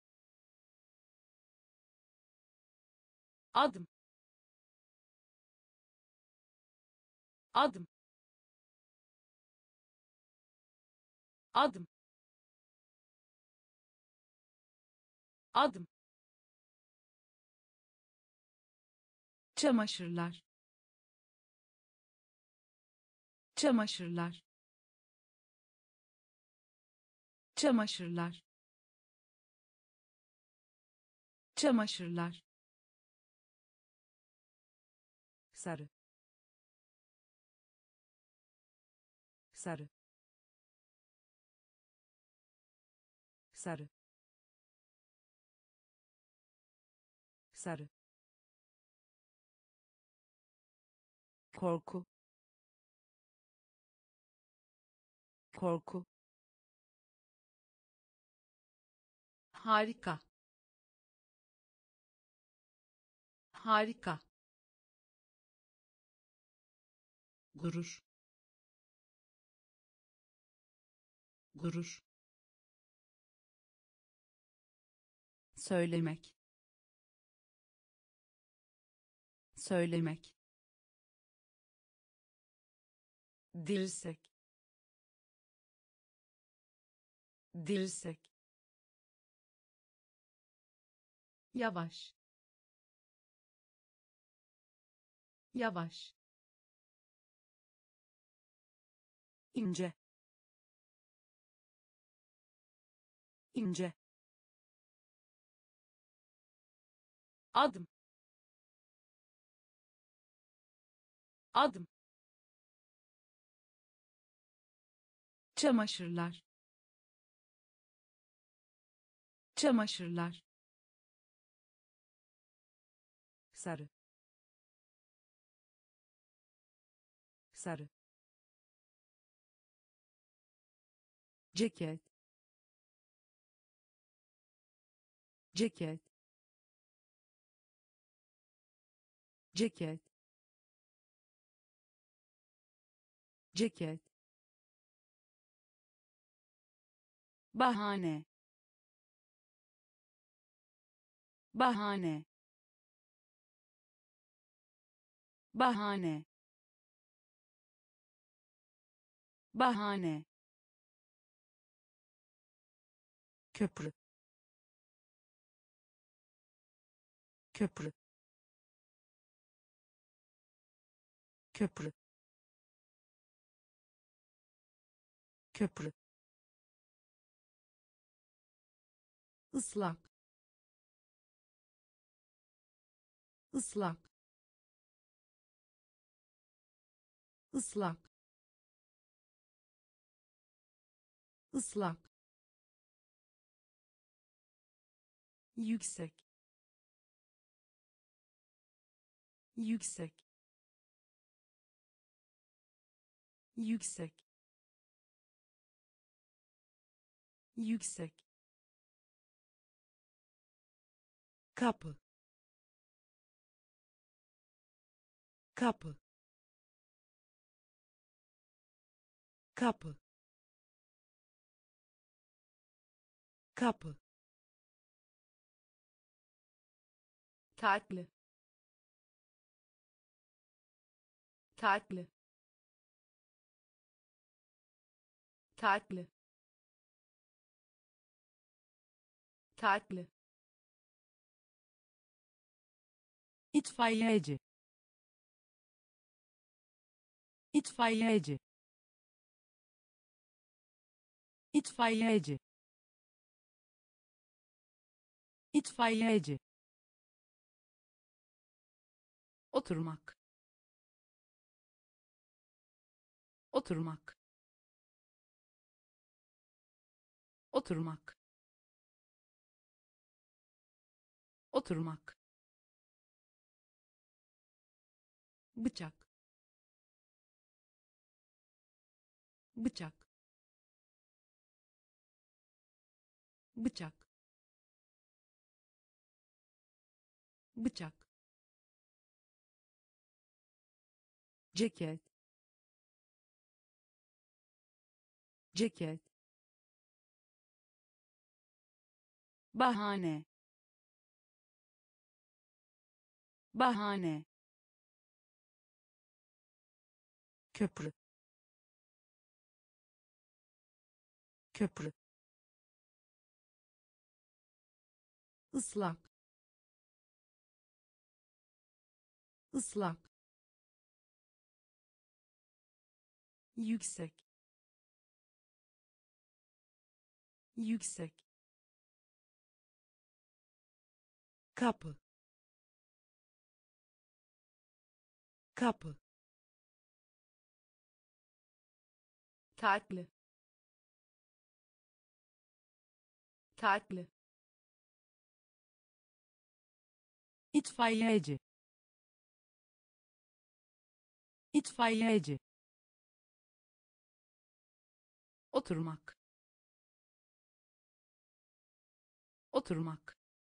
adım, adım, adım, adım, çamaşırlar, çamaşırlar, çamaşırlar, çamaşırlar, sarı, sarı, sarı, sarı, korku, korku, harika, harika, gurur, gurur, söylemek, söylemek, dirsek, dirsek, yavaş, yavaş, ince, ince, adım, adım, çamaşırlar, çamaşırlar, sarı, sarı, ceket, ceket, ceket, ceket, bahane, bahane, bahane, bahane, köprü, köprü, köprü, köprü, ıslak, ıslak, ıslak, ıslak, yüksek, yüksek, yüksek, yüksek, kapı, kapı, kapı, kapı, tatlı, tatlı, tatlı, tatlı, itfaiyeci, itfaiyeci, itfaiyeci, itfaiyeci, oturmak, oturmak, oturmak, oturmak, bıçak, bıçak, bıçak, bıçak, ceket, ceket, bahane, bahane, köprü, köprü, ıslak, ıslak, yüksek, yüksek, kapı, kapı, tatlı, tatlı, itfaiyeci, itfaiyeci, oturmak, oturmak,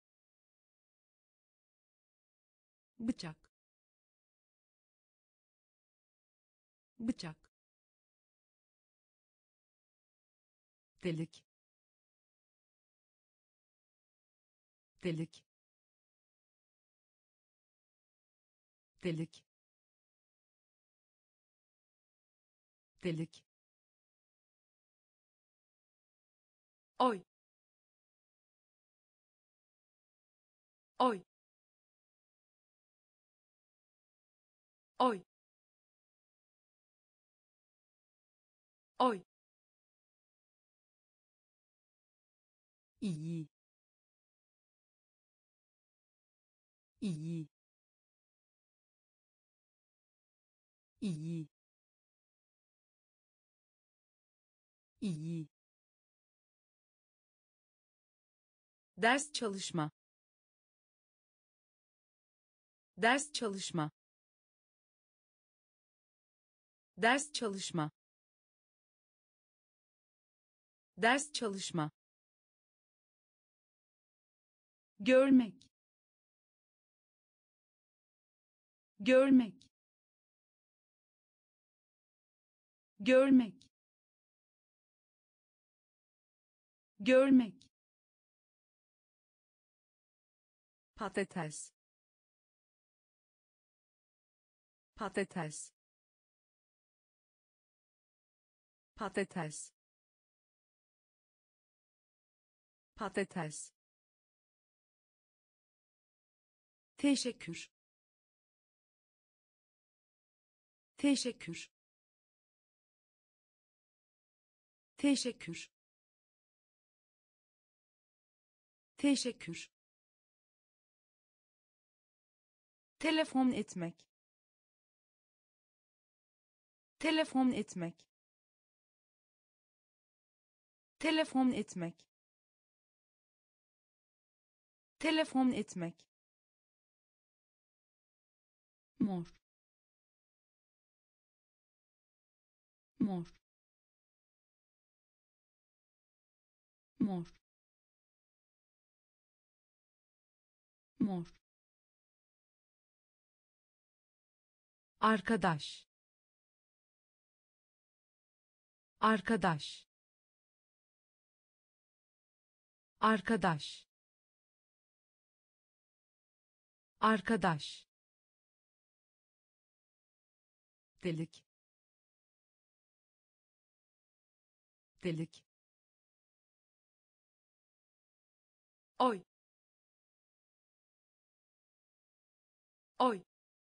bıçak, bıçak, delik, delik, delik, delik, oy, oy, oy, oy, iyi, iyi, iyi, iyi, ders çalışma, ders çalışma, ders çalışma, ders çalışma, görmek, görmek, görmek, görmek, patates, patates, patates, patates, teşekkür, teşekkür, teşekkür, teşekkür, telefon etmek, telefon etmek, telefon etmek, telefon etmek, mor, mor, mor, mor, arkadaş, arkadaş, arkadaş, arkadaş, delik, delik, oy, oy,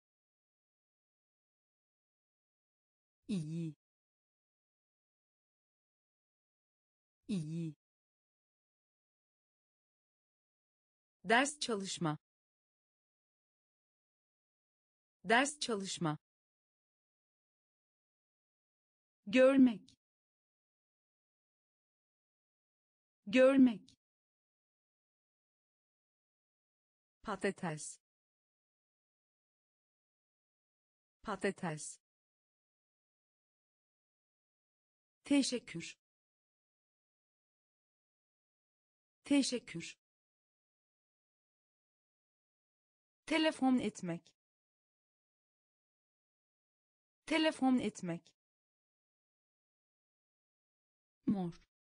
iyi, iyi, ders çalışma, ders çalışma, görmek, görmek, patates, patates, teşekkür, teşekkür, telefon etmek, telefon etmek, mor,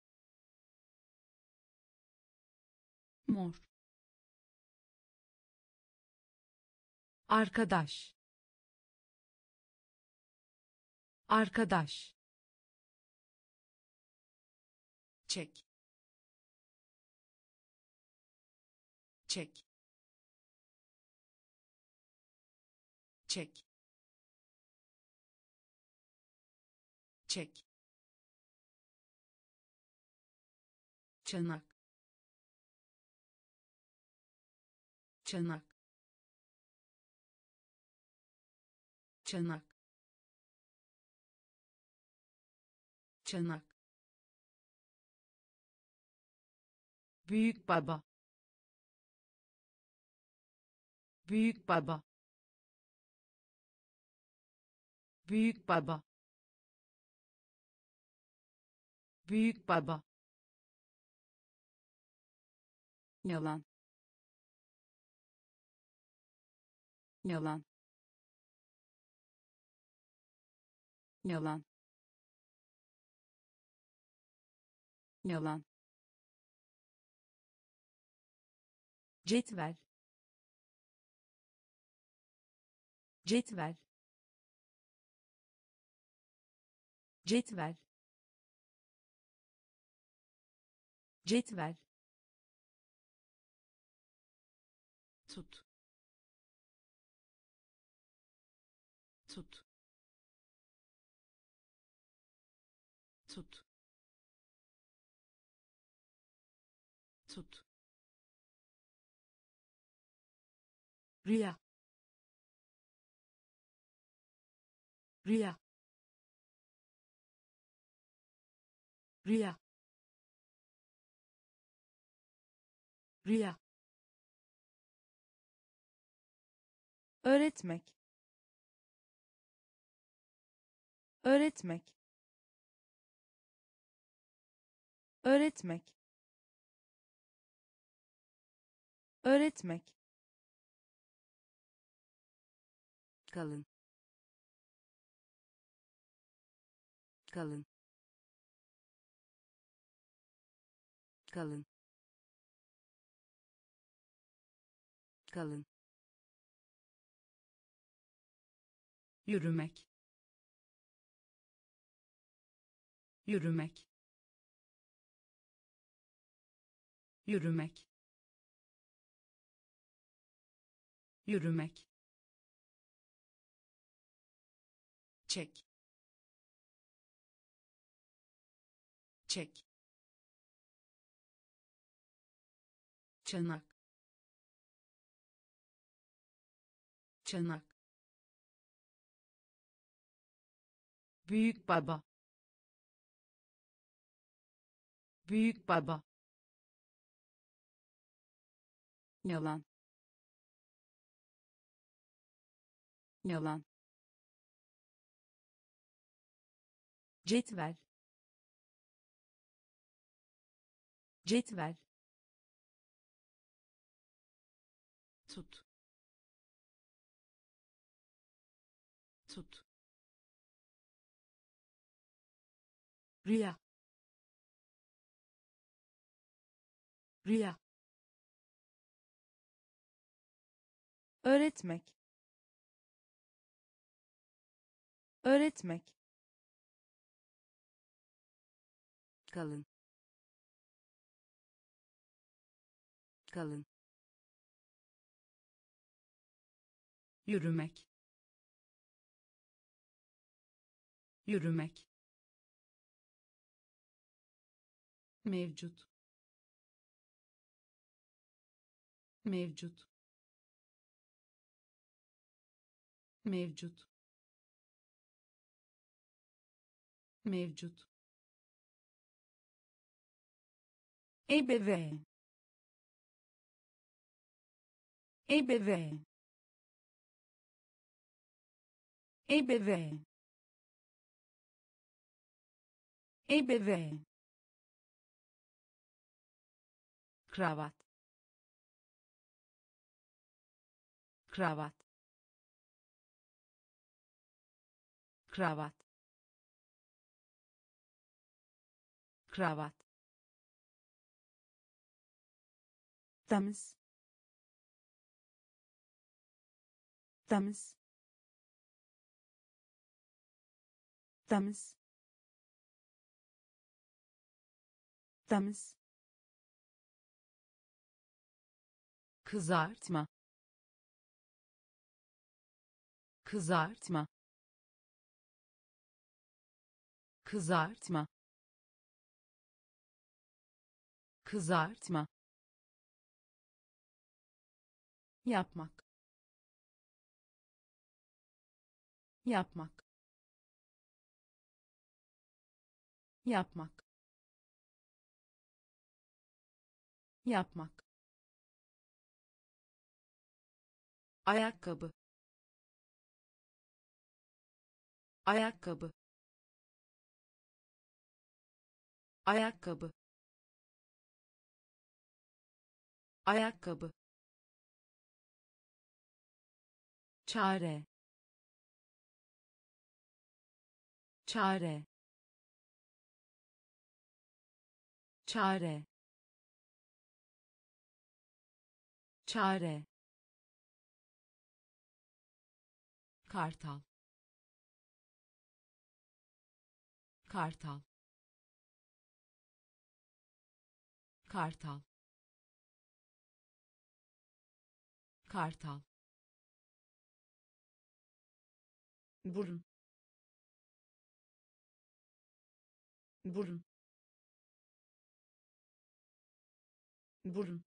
mor, arkadaş, arkadaş, çek, çek, çek, çek, çanak, çanak, çanak, çanak, büyük baba, büyük baba, büyük baba, büyük baba, yalan, yalan, yalan, yalan, cetvel, cetvel, cetvel, cetvel, tut, tut, tut, tut, rüya, rüya, rüya, rüya, öğretmek, öğretmek, öğretmek, öğretmek, kalın, kalın, kalın, kalın, yürümek, yürümek, yürümek, yürümek, çek, çek, çanak, çanak, büyük baba, büyük baba, yalan, yalan, cetvel, cetvel, tut, tut, rüya, rüya, öğretmek, öğretmek, kalın, kalın, yürümek, yürümek, mevcut, mevcut, mevcut, mevcut, ebeveyn, ebeveyn, ebeveyn, ebeveyn, kravat, kravat, kravat, kravat, temiz, temiz, temiz, temiz, kızartma, kızartma, kızartma, kızartma, yapmak, yapmak, yapmak, yapmak, ayakkabı, ayakkabı, ayakkabı, ayakkabı, çare, çare, çare, çare, kartal, kartal, kartal, kartal, burun, burun, burun,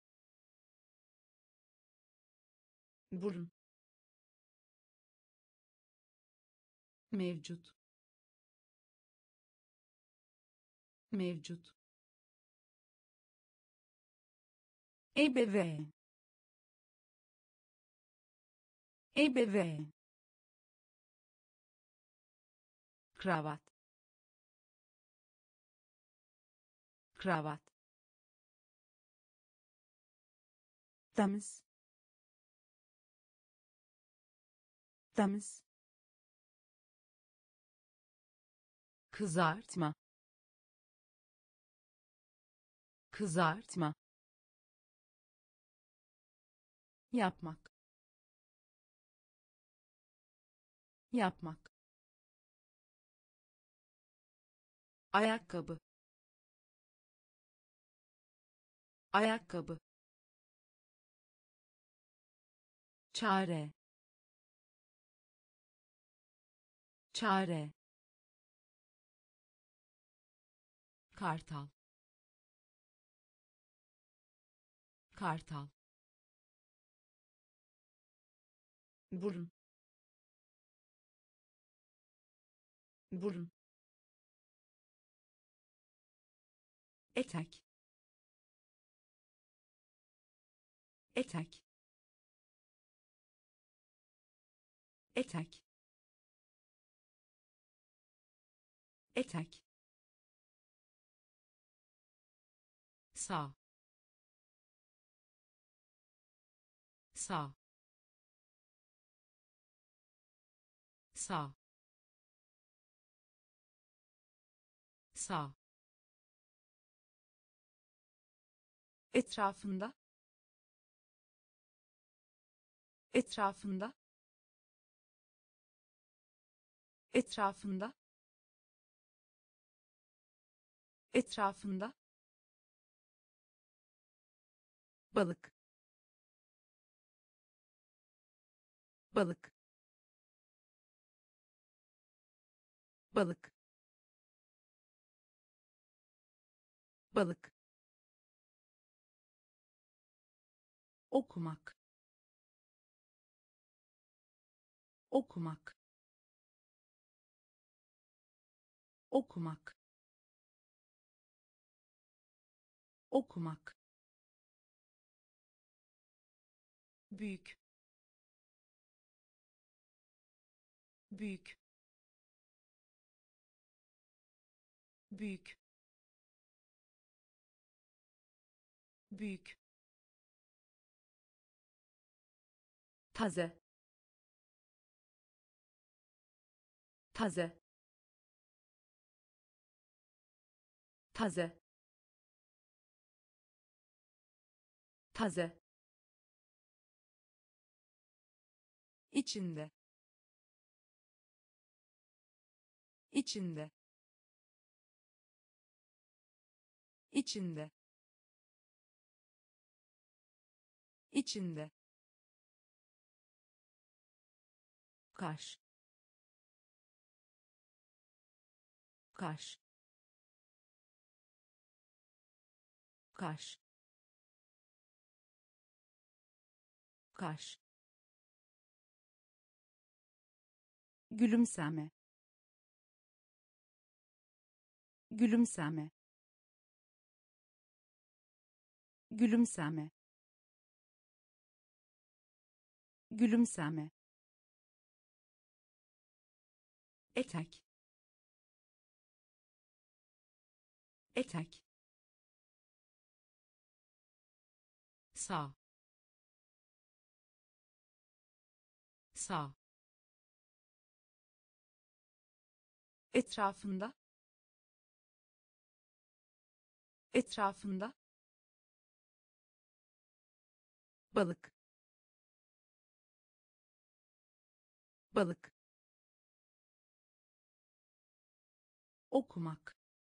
burun, mevcut, mevcut, ebeveyn, ebeveyn, kravat, kravat, temiz, temiz, kızartma, kızartma, yapmak, yapmak, ayakkabı, ayakkabı, çare, çare, kartal, kartal, burun, burun, etek, etek, etek, etek, sağ, sağ, sağ, sağ, etrafında, etrafında, etrafında, etrafında, balık, balık, balık, balık, okumak, okumak, okumak, okumak, büyük, büyük, büyük, büyük, taze, taze, taze, taze, içinde, içinde, içinde, içinde, kaş, kaş, kaş, kaş, gülümseme, gülümseme, gülümseme, gülümseme, etek, etek, sağ, sağ, etrafında, etrafında, balık, balık, okumak,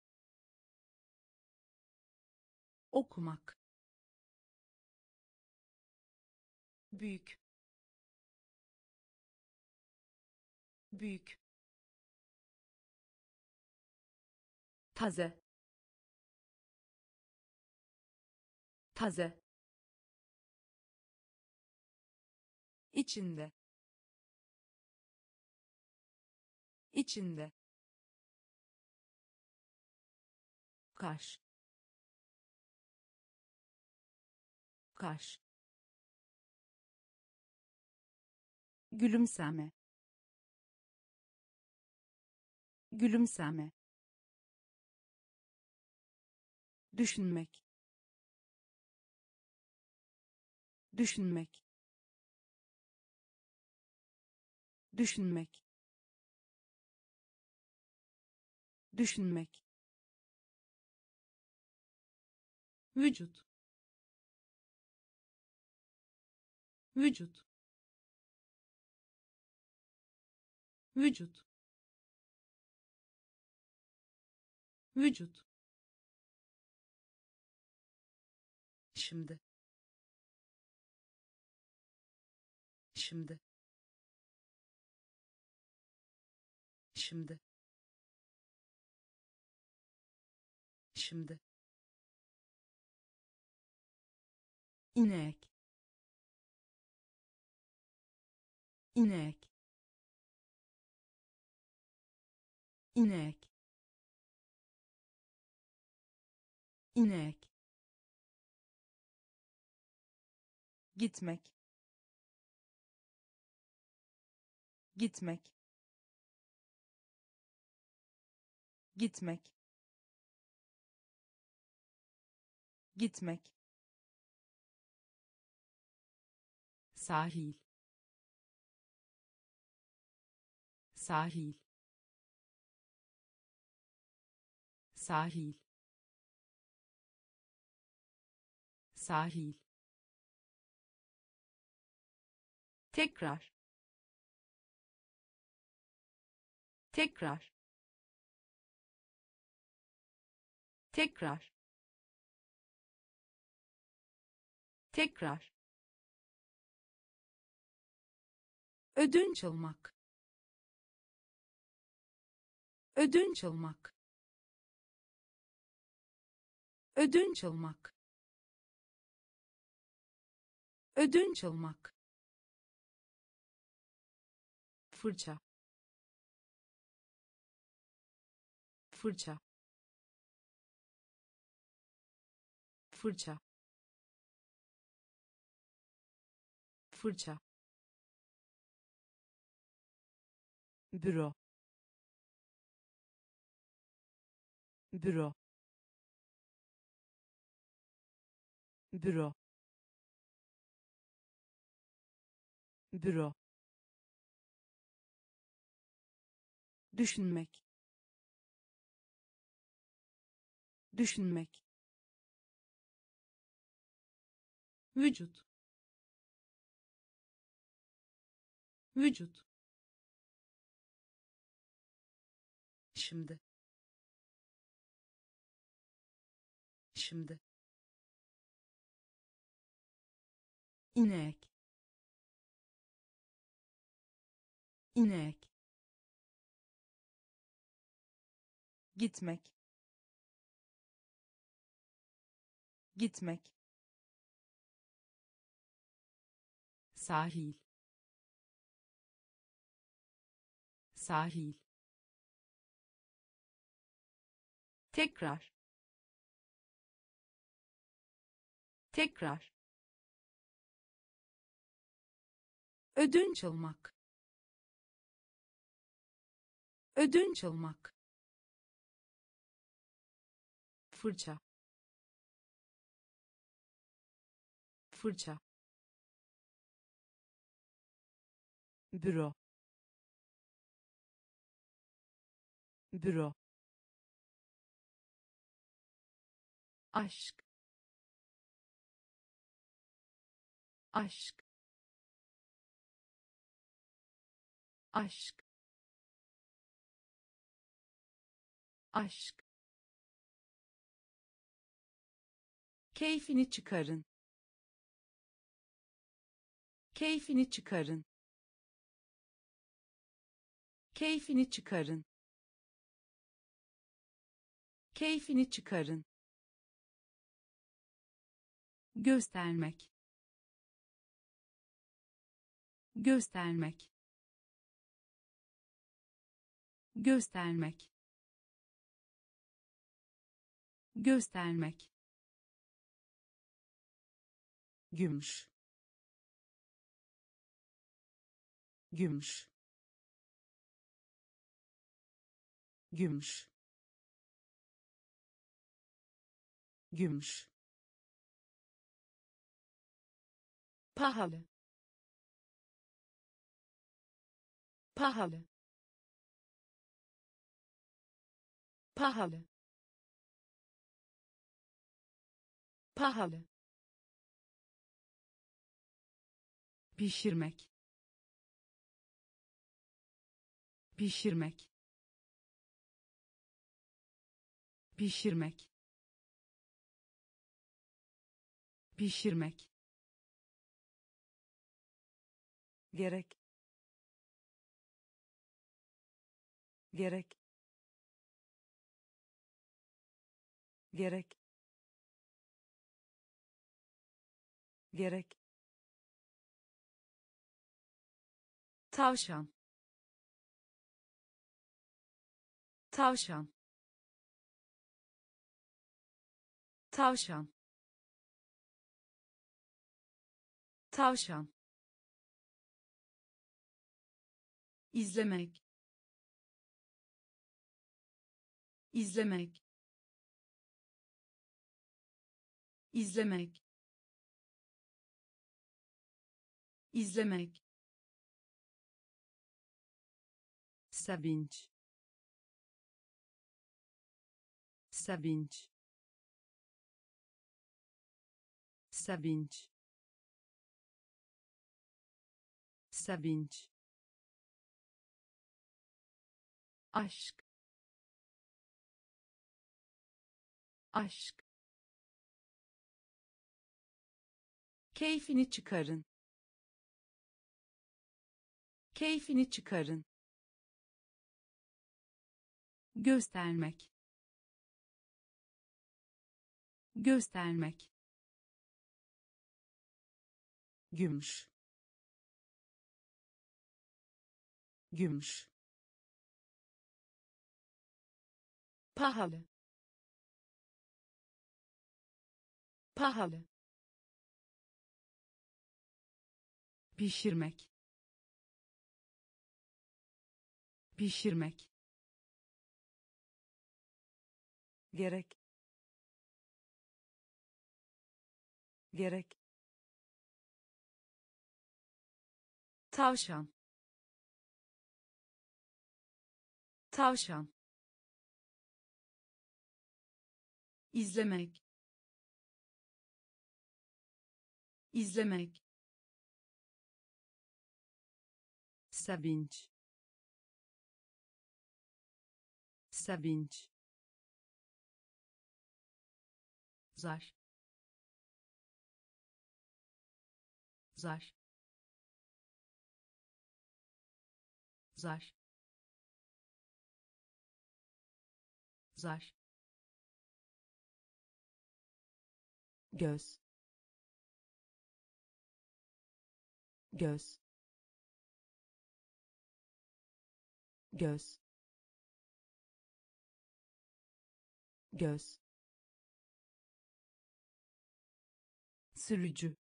okumak, büyük, büyük, taze, taze, içinde, içinde, kaş, kaş, gülümseme, gülümseme, düşünmek, düşünmek, düşünmek, düşünmek, vücut, vücut, vücut, vücut, şimdi, şimdi, şimdi, şimdi, inek, inek, inek, inek, gitmek, gitmek, gitmek, gitmek, sahil, sahil, sahil, sahil, tekrar, tekrar, tekrar, tekrar, ödünç almak, ödünç almak, ödünç almak, ödünç almak, fırça, fırça, fırça, fırça, büro, büro, büro, büro, düşünmek, düşünmek, vücut, vücut, şimdi, şimdi, inek, inek, gitmek, gitmek, sahil, sahil, tekrar, tekrar, ödünç almak, ödünç almak, fırça, fırça, büro, büro, aşk, aşk, aşk, aşk. Keyfini çıkarın, keyfini çıkarın, keyfini çıkarın, keyfini çıkarın. Göstermek, göstermek, göstermek, göstermek. Gümüş, gümüş, gümüş, gümüş. Pahalı, pahalı, pahalı, pahalı. Pişirmek, pişirmek, pişirmek, pişirmek. Gerek, gerek, gerek, gerek. Tavşan, tavşan, tavşan, tavşan. İzlemek, izlemek, izlemek, izlemek. Sevinç, sevinç, sevinç, sevinç. Aşk, aşk. Keyfini çıkarın, keyfini çıkarın. Göstermek, göstermek. Gümüş, gümüş. Pahalı, pahalı. Pişirmek, pişirmek. Gerek, gerek. Tavşan, tavşan. İzlemek, izlemek. Sevinç, sevinç. Zar, zar, zar, zar. Göz, göz, göz, göz. Sürücü,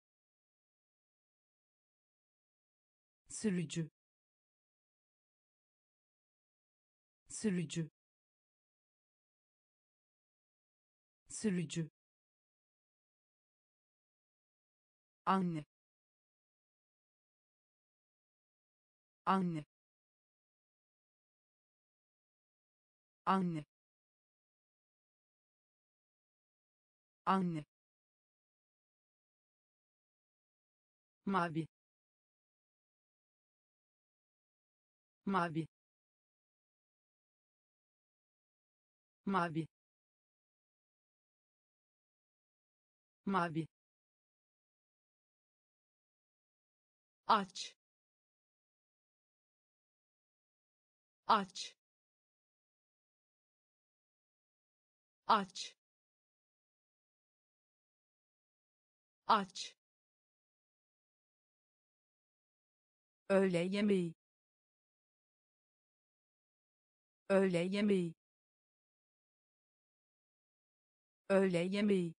sürücü, sürücü, sürücü. Anne, anne, anne. anne, mavi, mavi, mavi, mavi, aç, aç, aç, aç, öğle yemeği, öğle yemeği, öğle yemeği,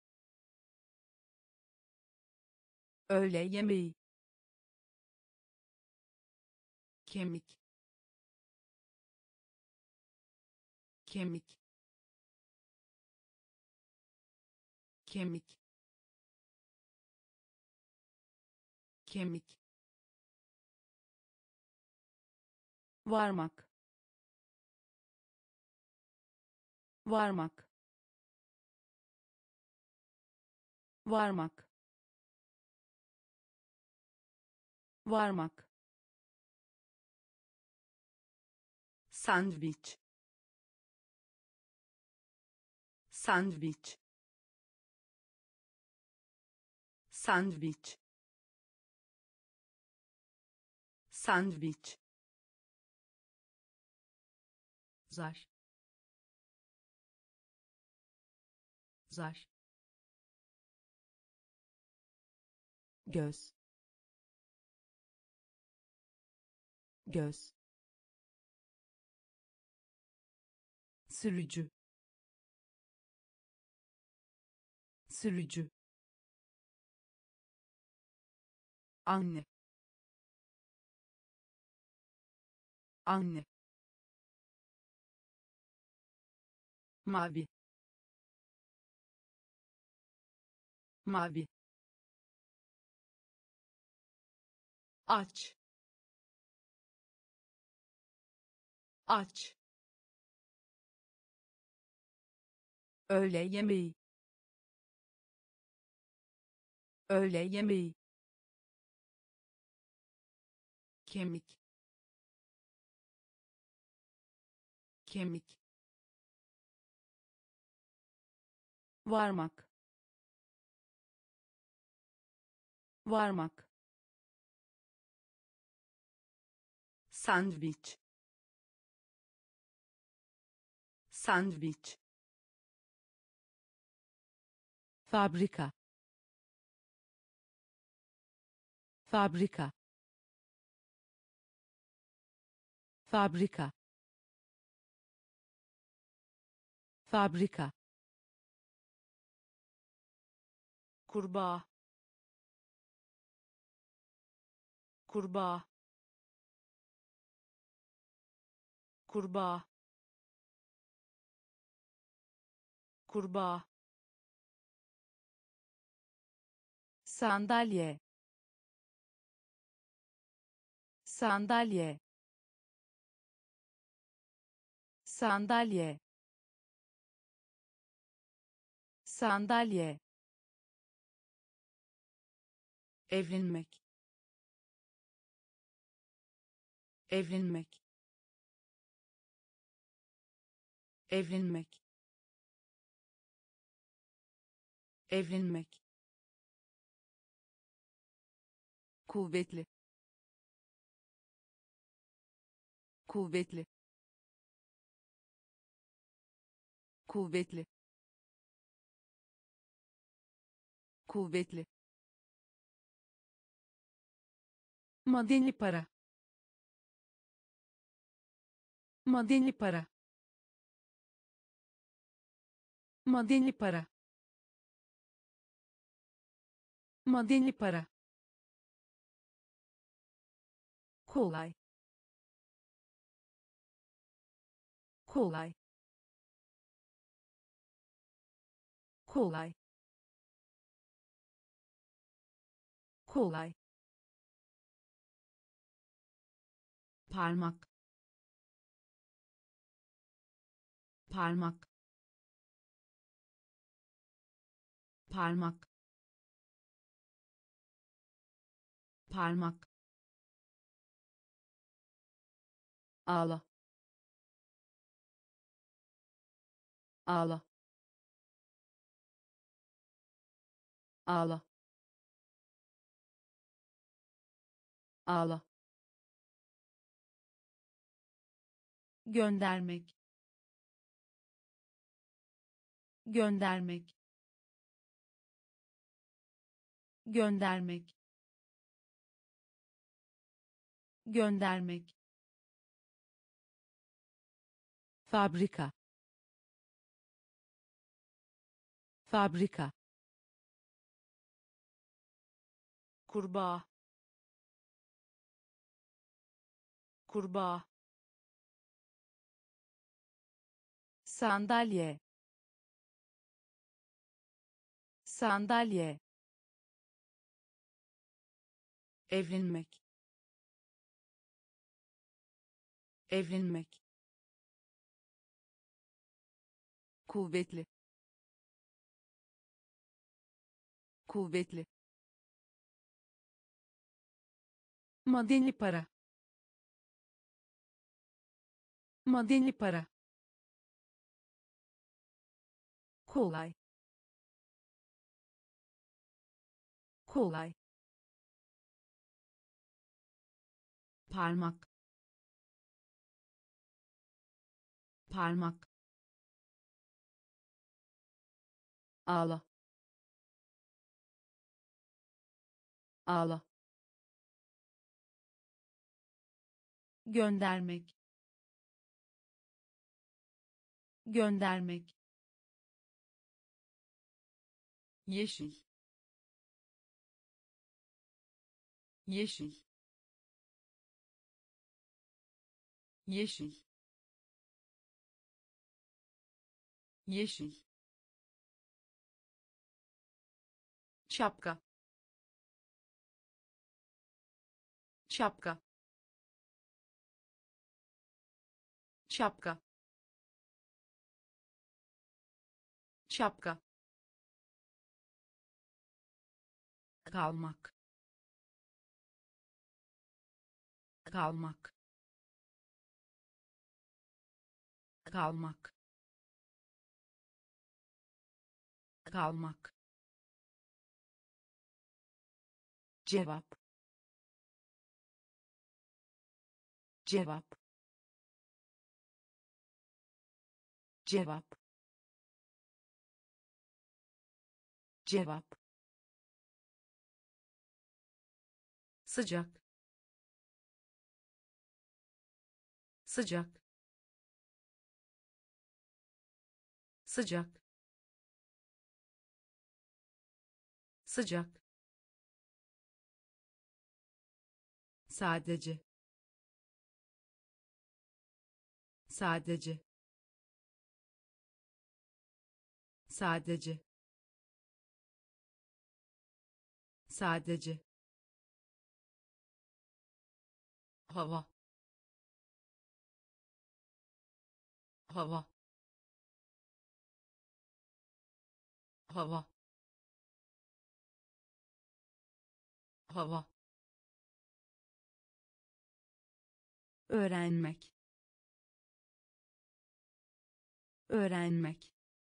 öğle yemeği, kemik, kemik, kemik, kemik, varmak, varmak, varmak, varmak, sandviç, sandviç, sandviç, sandviç, zar, zar, göz, göz, sürücü, sürücü, anne, anne, mavi, mavi, aç, aç, öğle yemeği, öğle yemeği, kemik, kemik, varmak, varmak, sandviç, sandviç, fabrika, fabrika, fabrika, fabrika, kurbağa, kurbağa, kurbağa, kurbağa, sandalye, sandalye, sandalye, sandalye, evlenmek, evlenmek, evlenmek, evlenmek, kuvvetli, kuvvetli, kuvvetli, kuvvetli, madenli para, madenli para, madenli para, madenli para, kolay, kolay, kolay, kolay, parmak, parmak, parmak, parmak, ağla, ağla, ağla, ağla, göndermek, göndermek, göndermek, göndermek, fabrika, fabrika, kurbağa, kurbağa, sandalye, sandalye, evlenmek, evlenmek, kuvvetli, kuvvetli, madeni para, madeni para, kolay, kolay, parmak, parmak, ağla, ağla, göndermek, göndermek, yeşil, yeşil, yeşil, yeşil, şapka, şapka, şapka, şapka, kalmak, kalmak, kalmak, kalmak, cevap, cevap, cevap, cevap, sıcak, sıcak, sıcak, sıcak, sadece, sadece, sadece, sadece, hava, hava, hava, hava, öğrenmek, öğrenmek,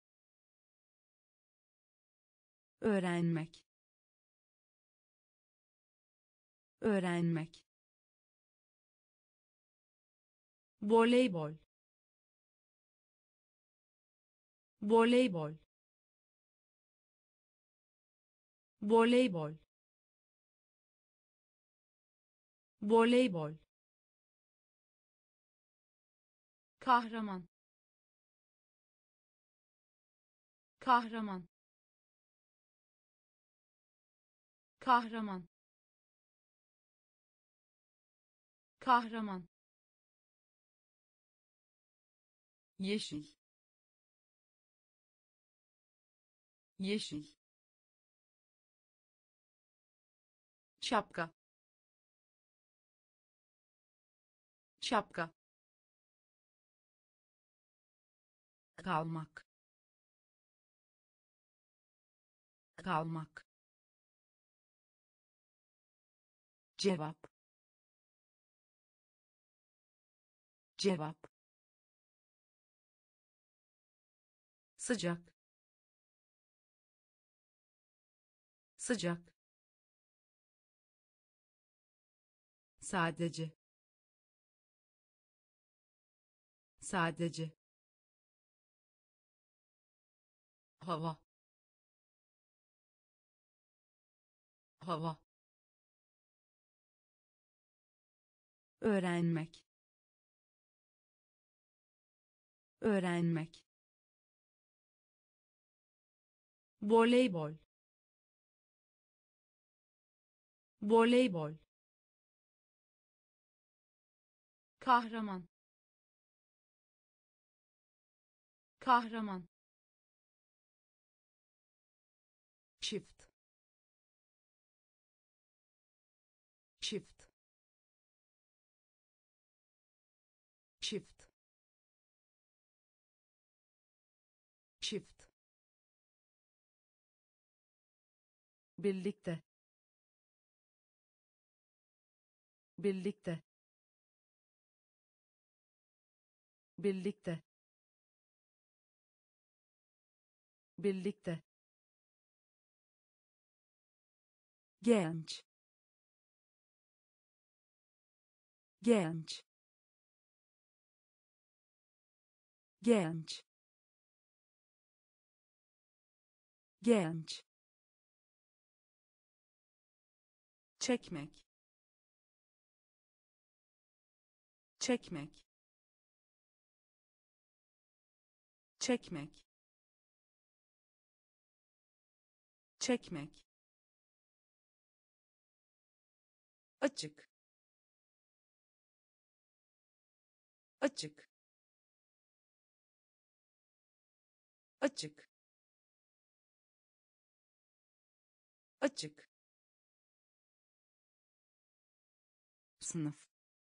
öğrenmek, öğrenmek, voleybol, voleybol, voleybol, voleybol, kahraman, kahraman, kahraman, kahraman, yeşil, yeşil, şapka, şapka, kalmak, kalmak, cevap, cevap, sıcak, sıcak, sadece, sadece, hava, hava, öğrenmek, öğrenmek, voleybol, voleybol, kahraman, kahraman, çift, çift, çift, çift, birlikte, birlikte, birlikte, birlikte, genç, genç, genç, genç, çekmek, çekmek, çekmek, çekmek, açık, açık, açık, açık, sınıf,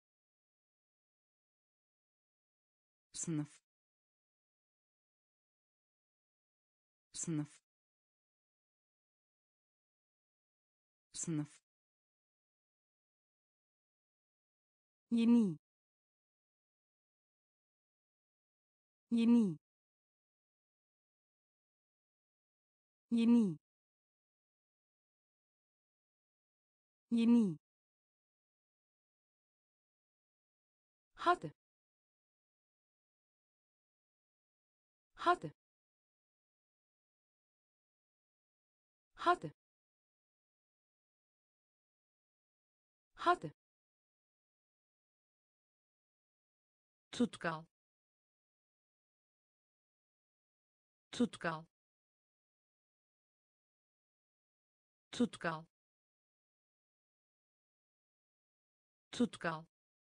sınıf, sınıf, sınıf, yeni, yeni, yeni, yeni, hadi, hadi, hadi, hadi, tutkal, tutkal, tutkal, tutkal,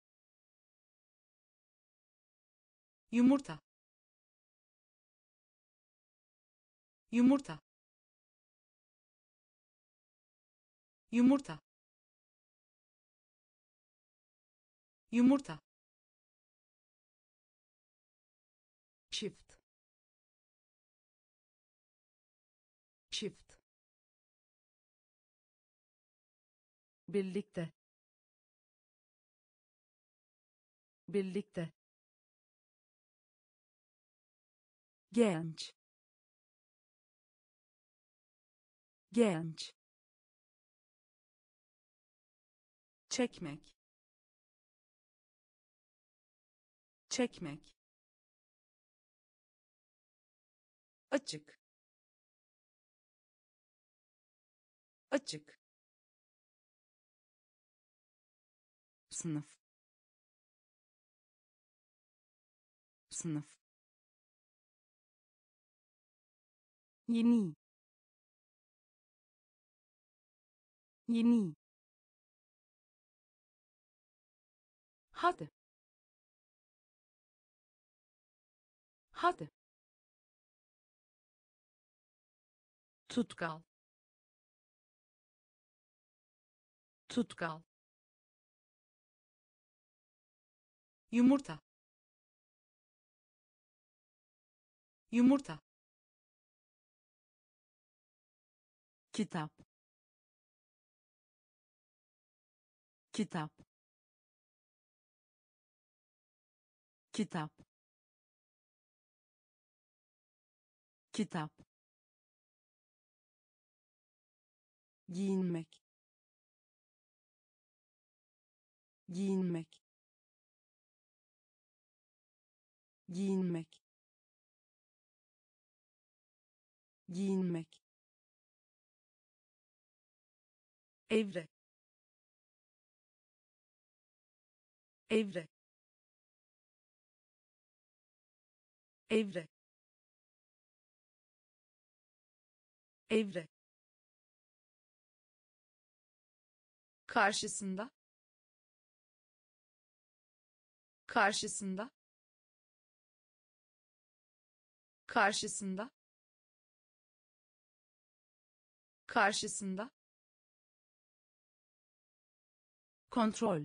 yumurta, yumurta, yumurta, yumurta, çift, çift, birlikte, birlikte, genç, genç, çekmek, çekmek, açık, açık, sınıf, sınıf, yeni, yeni, hadi, hadi, tutkal, tutkal, yumurta, yumurta, kitap, kitap, kitap, kitap, giyinmek, giyinmek, giyinmek, giyinmek, evre, evre, evre, evre, karşısında, karşısında, karşısında, karşısında, kontrol,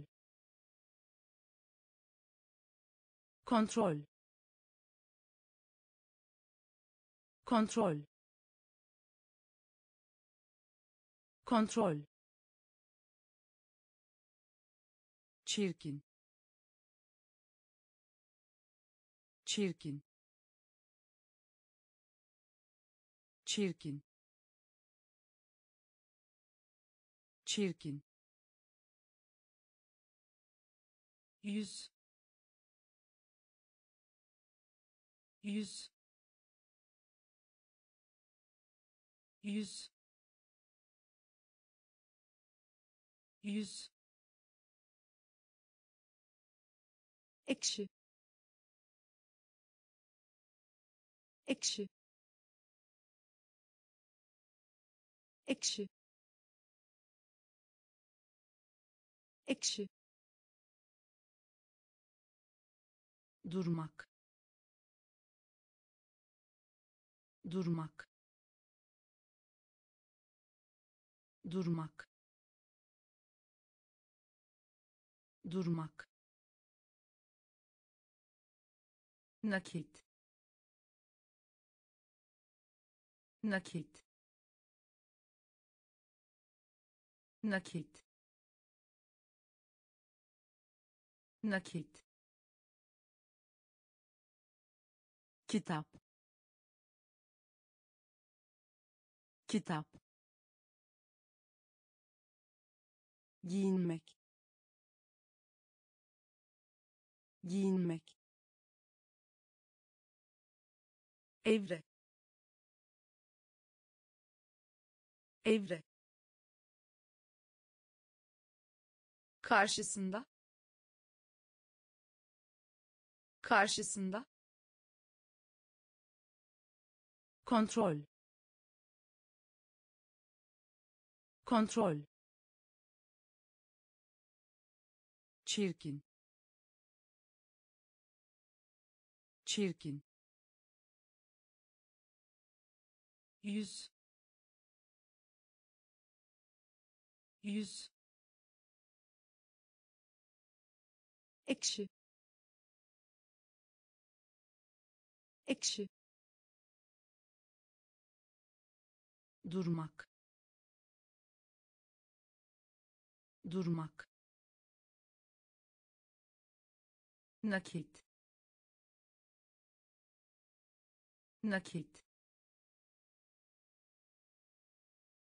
kontrol, kontrol, kontrol, çirkin, çirkin, çirkin, çirkin, yüz, yüz, yüz, yüz, ekşi, ekşi, ekşi, ekşi, durmak, durmak, durmak, durmak, nakit, nakit, nakit, nakit, kitap, kitap, giyinmek, giyinmek, evre, evre, karşısında, karşısında, kontrol, kontrol, çirkin, çirkin, yüz, yüz, ekşi, ekşi, durmak, durmak, nakit, nakit,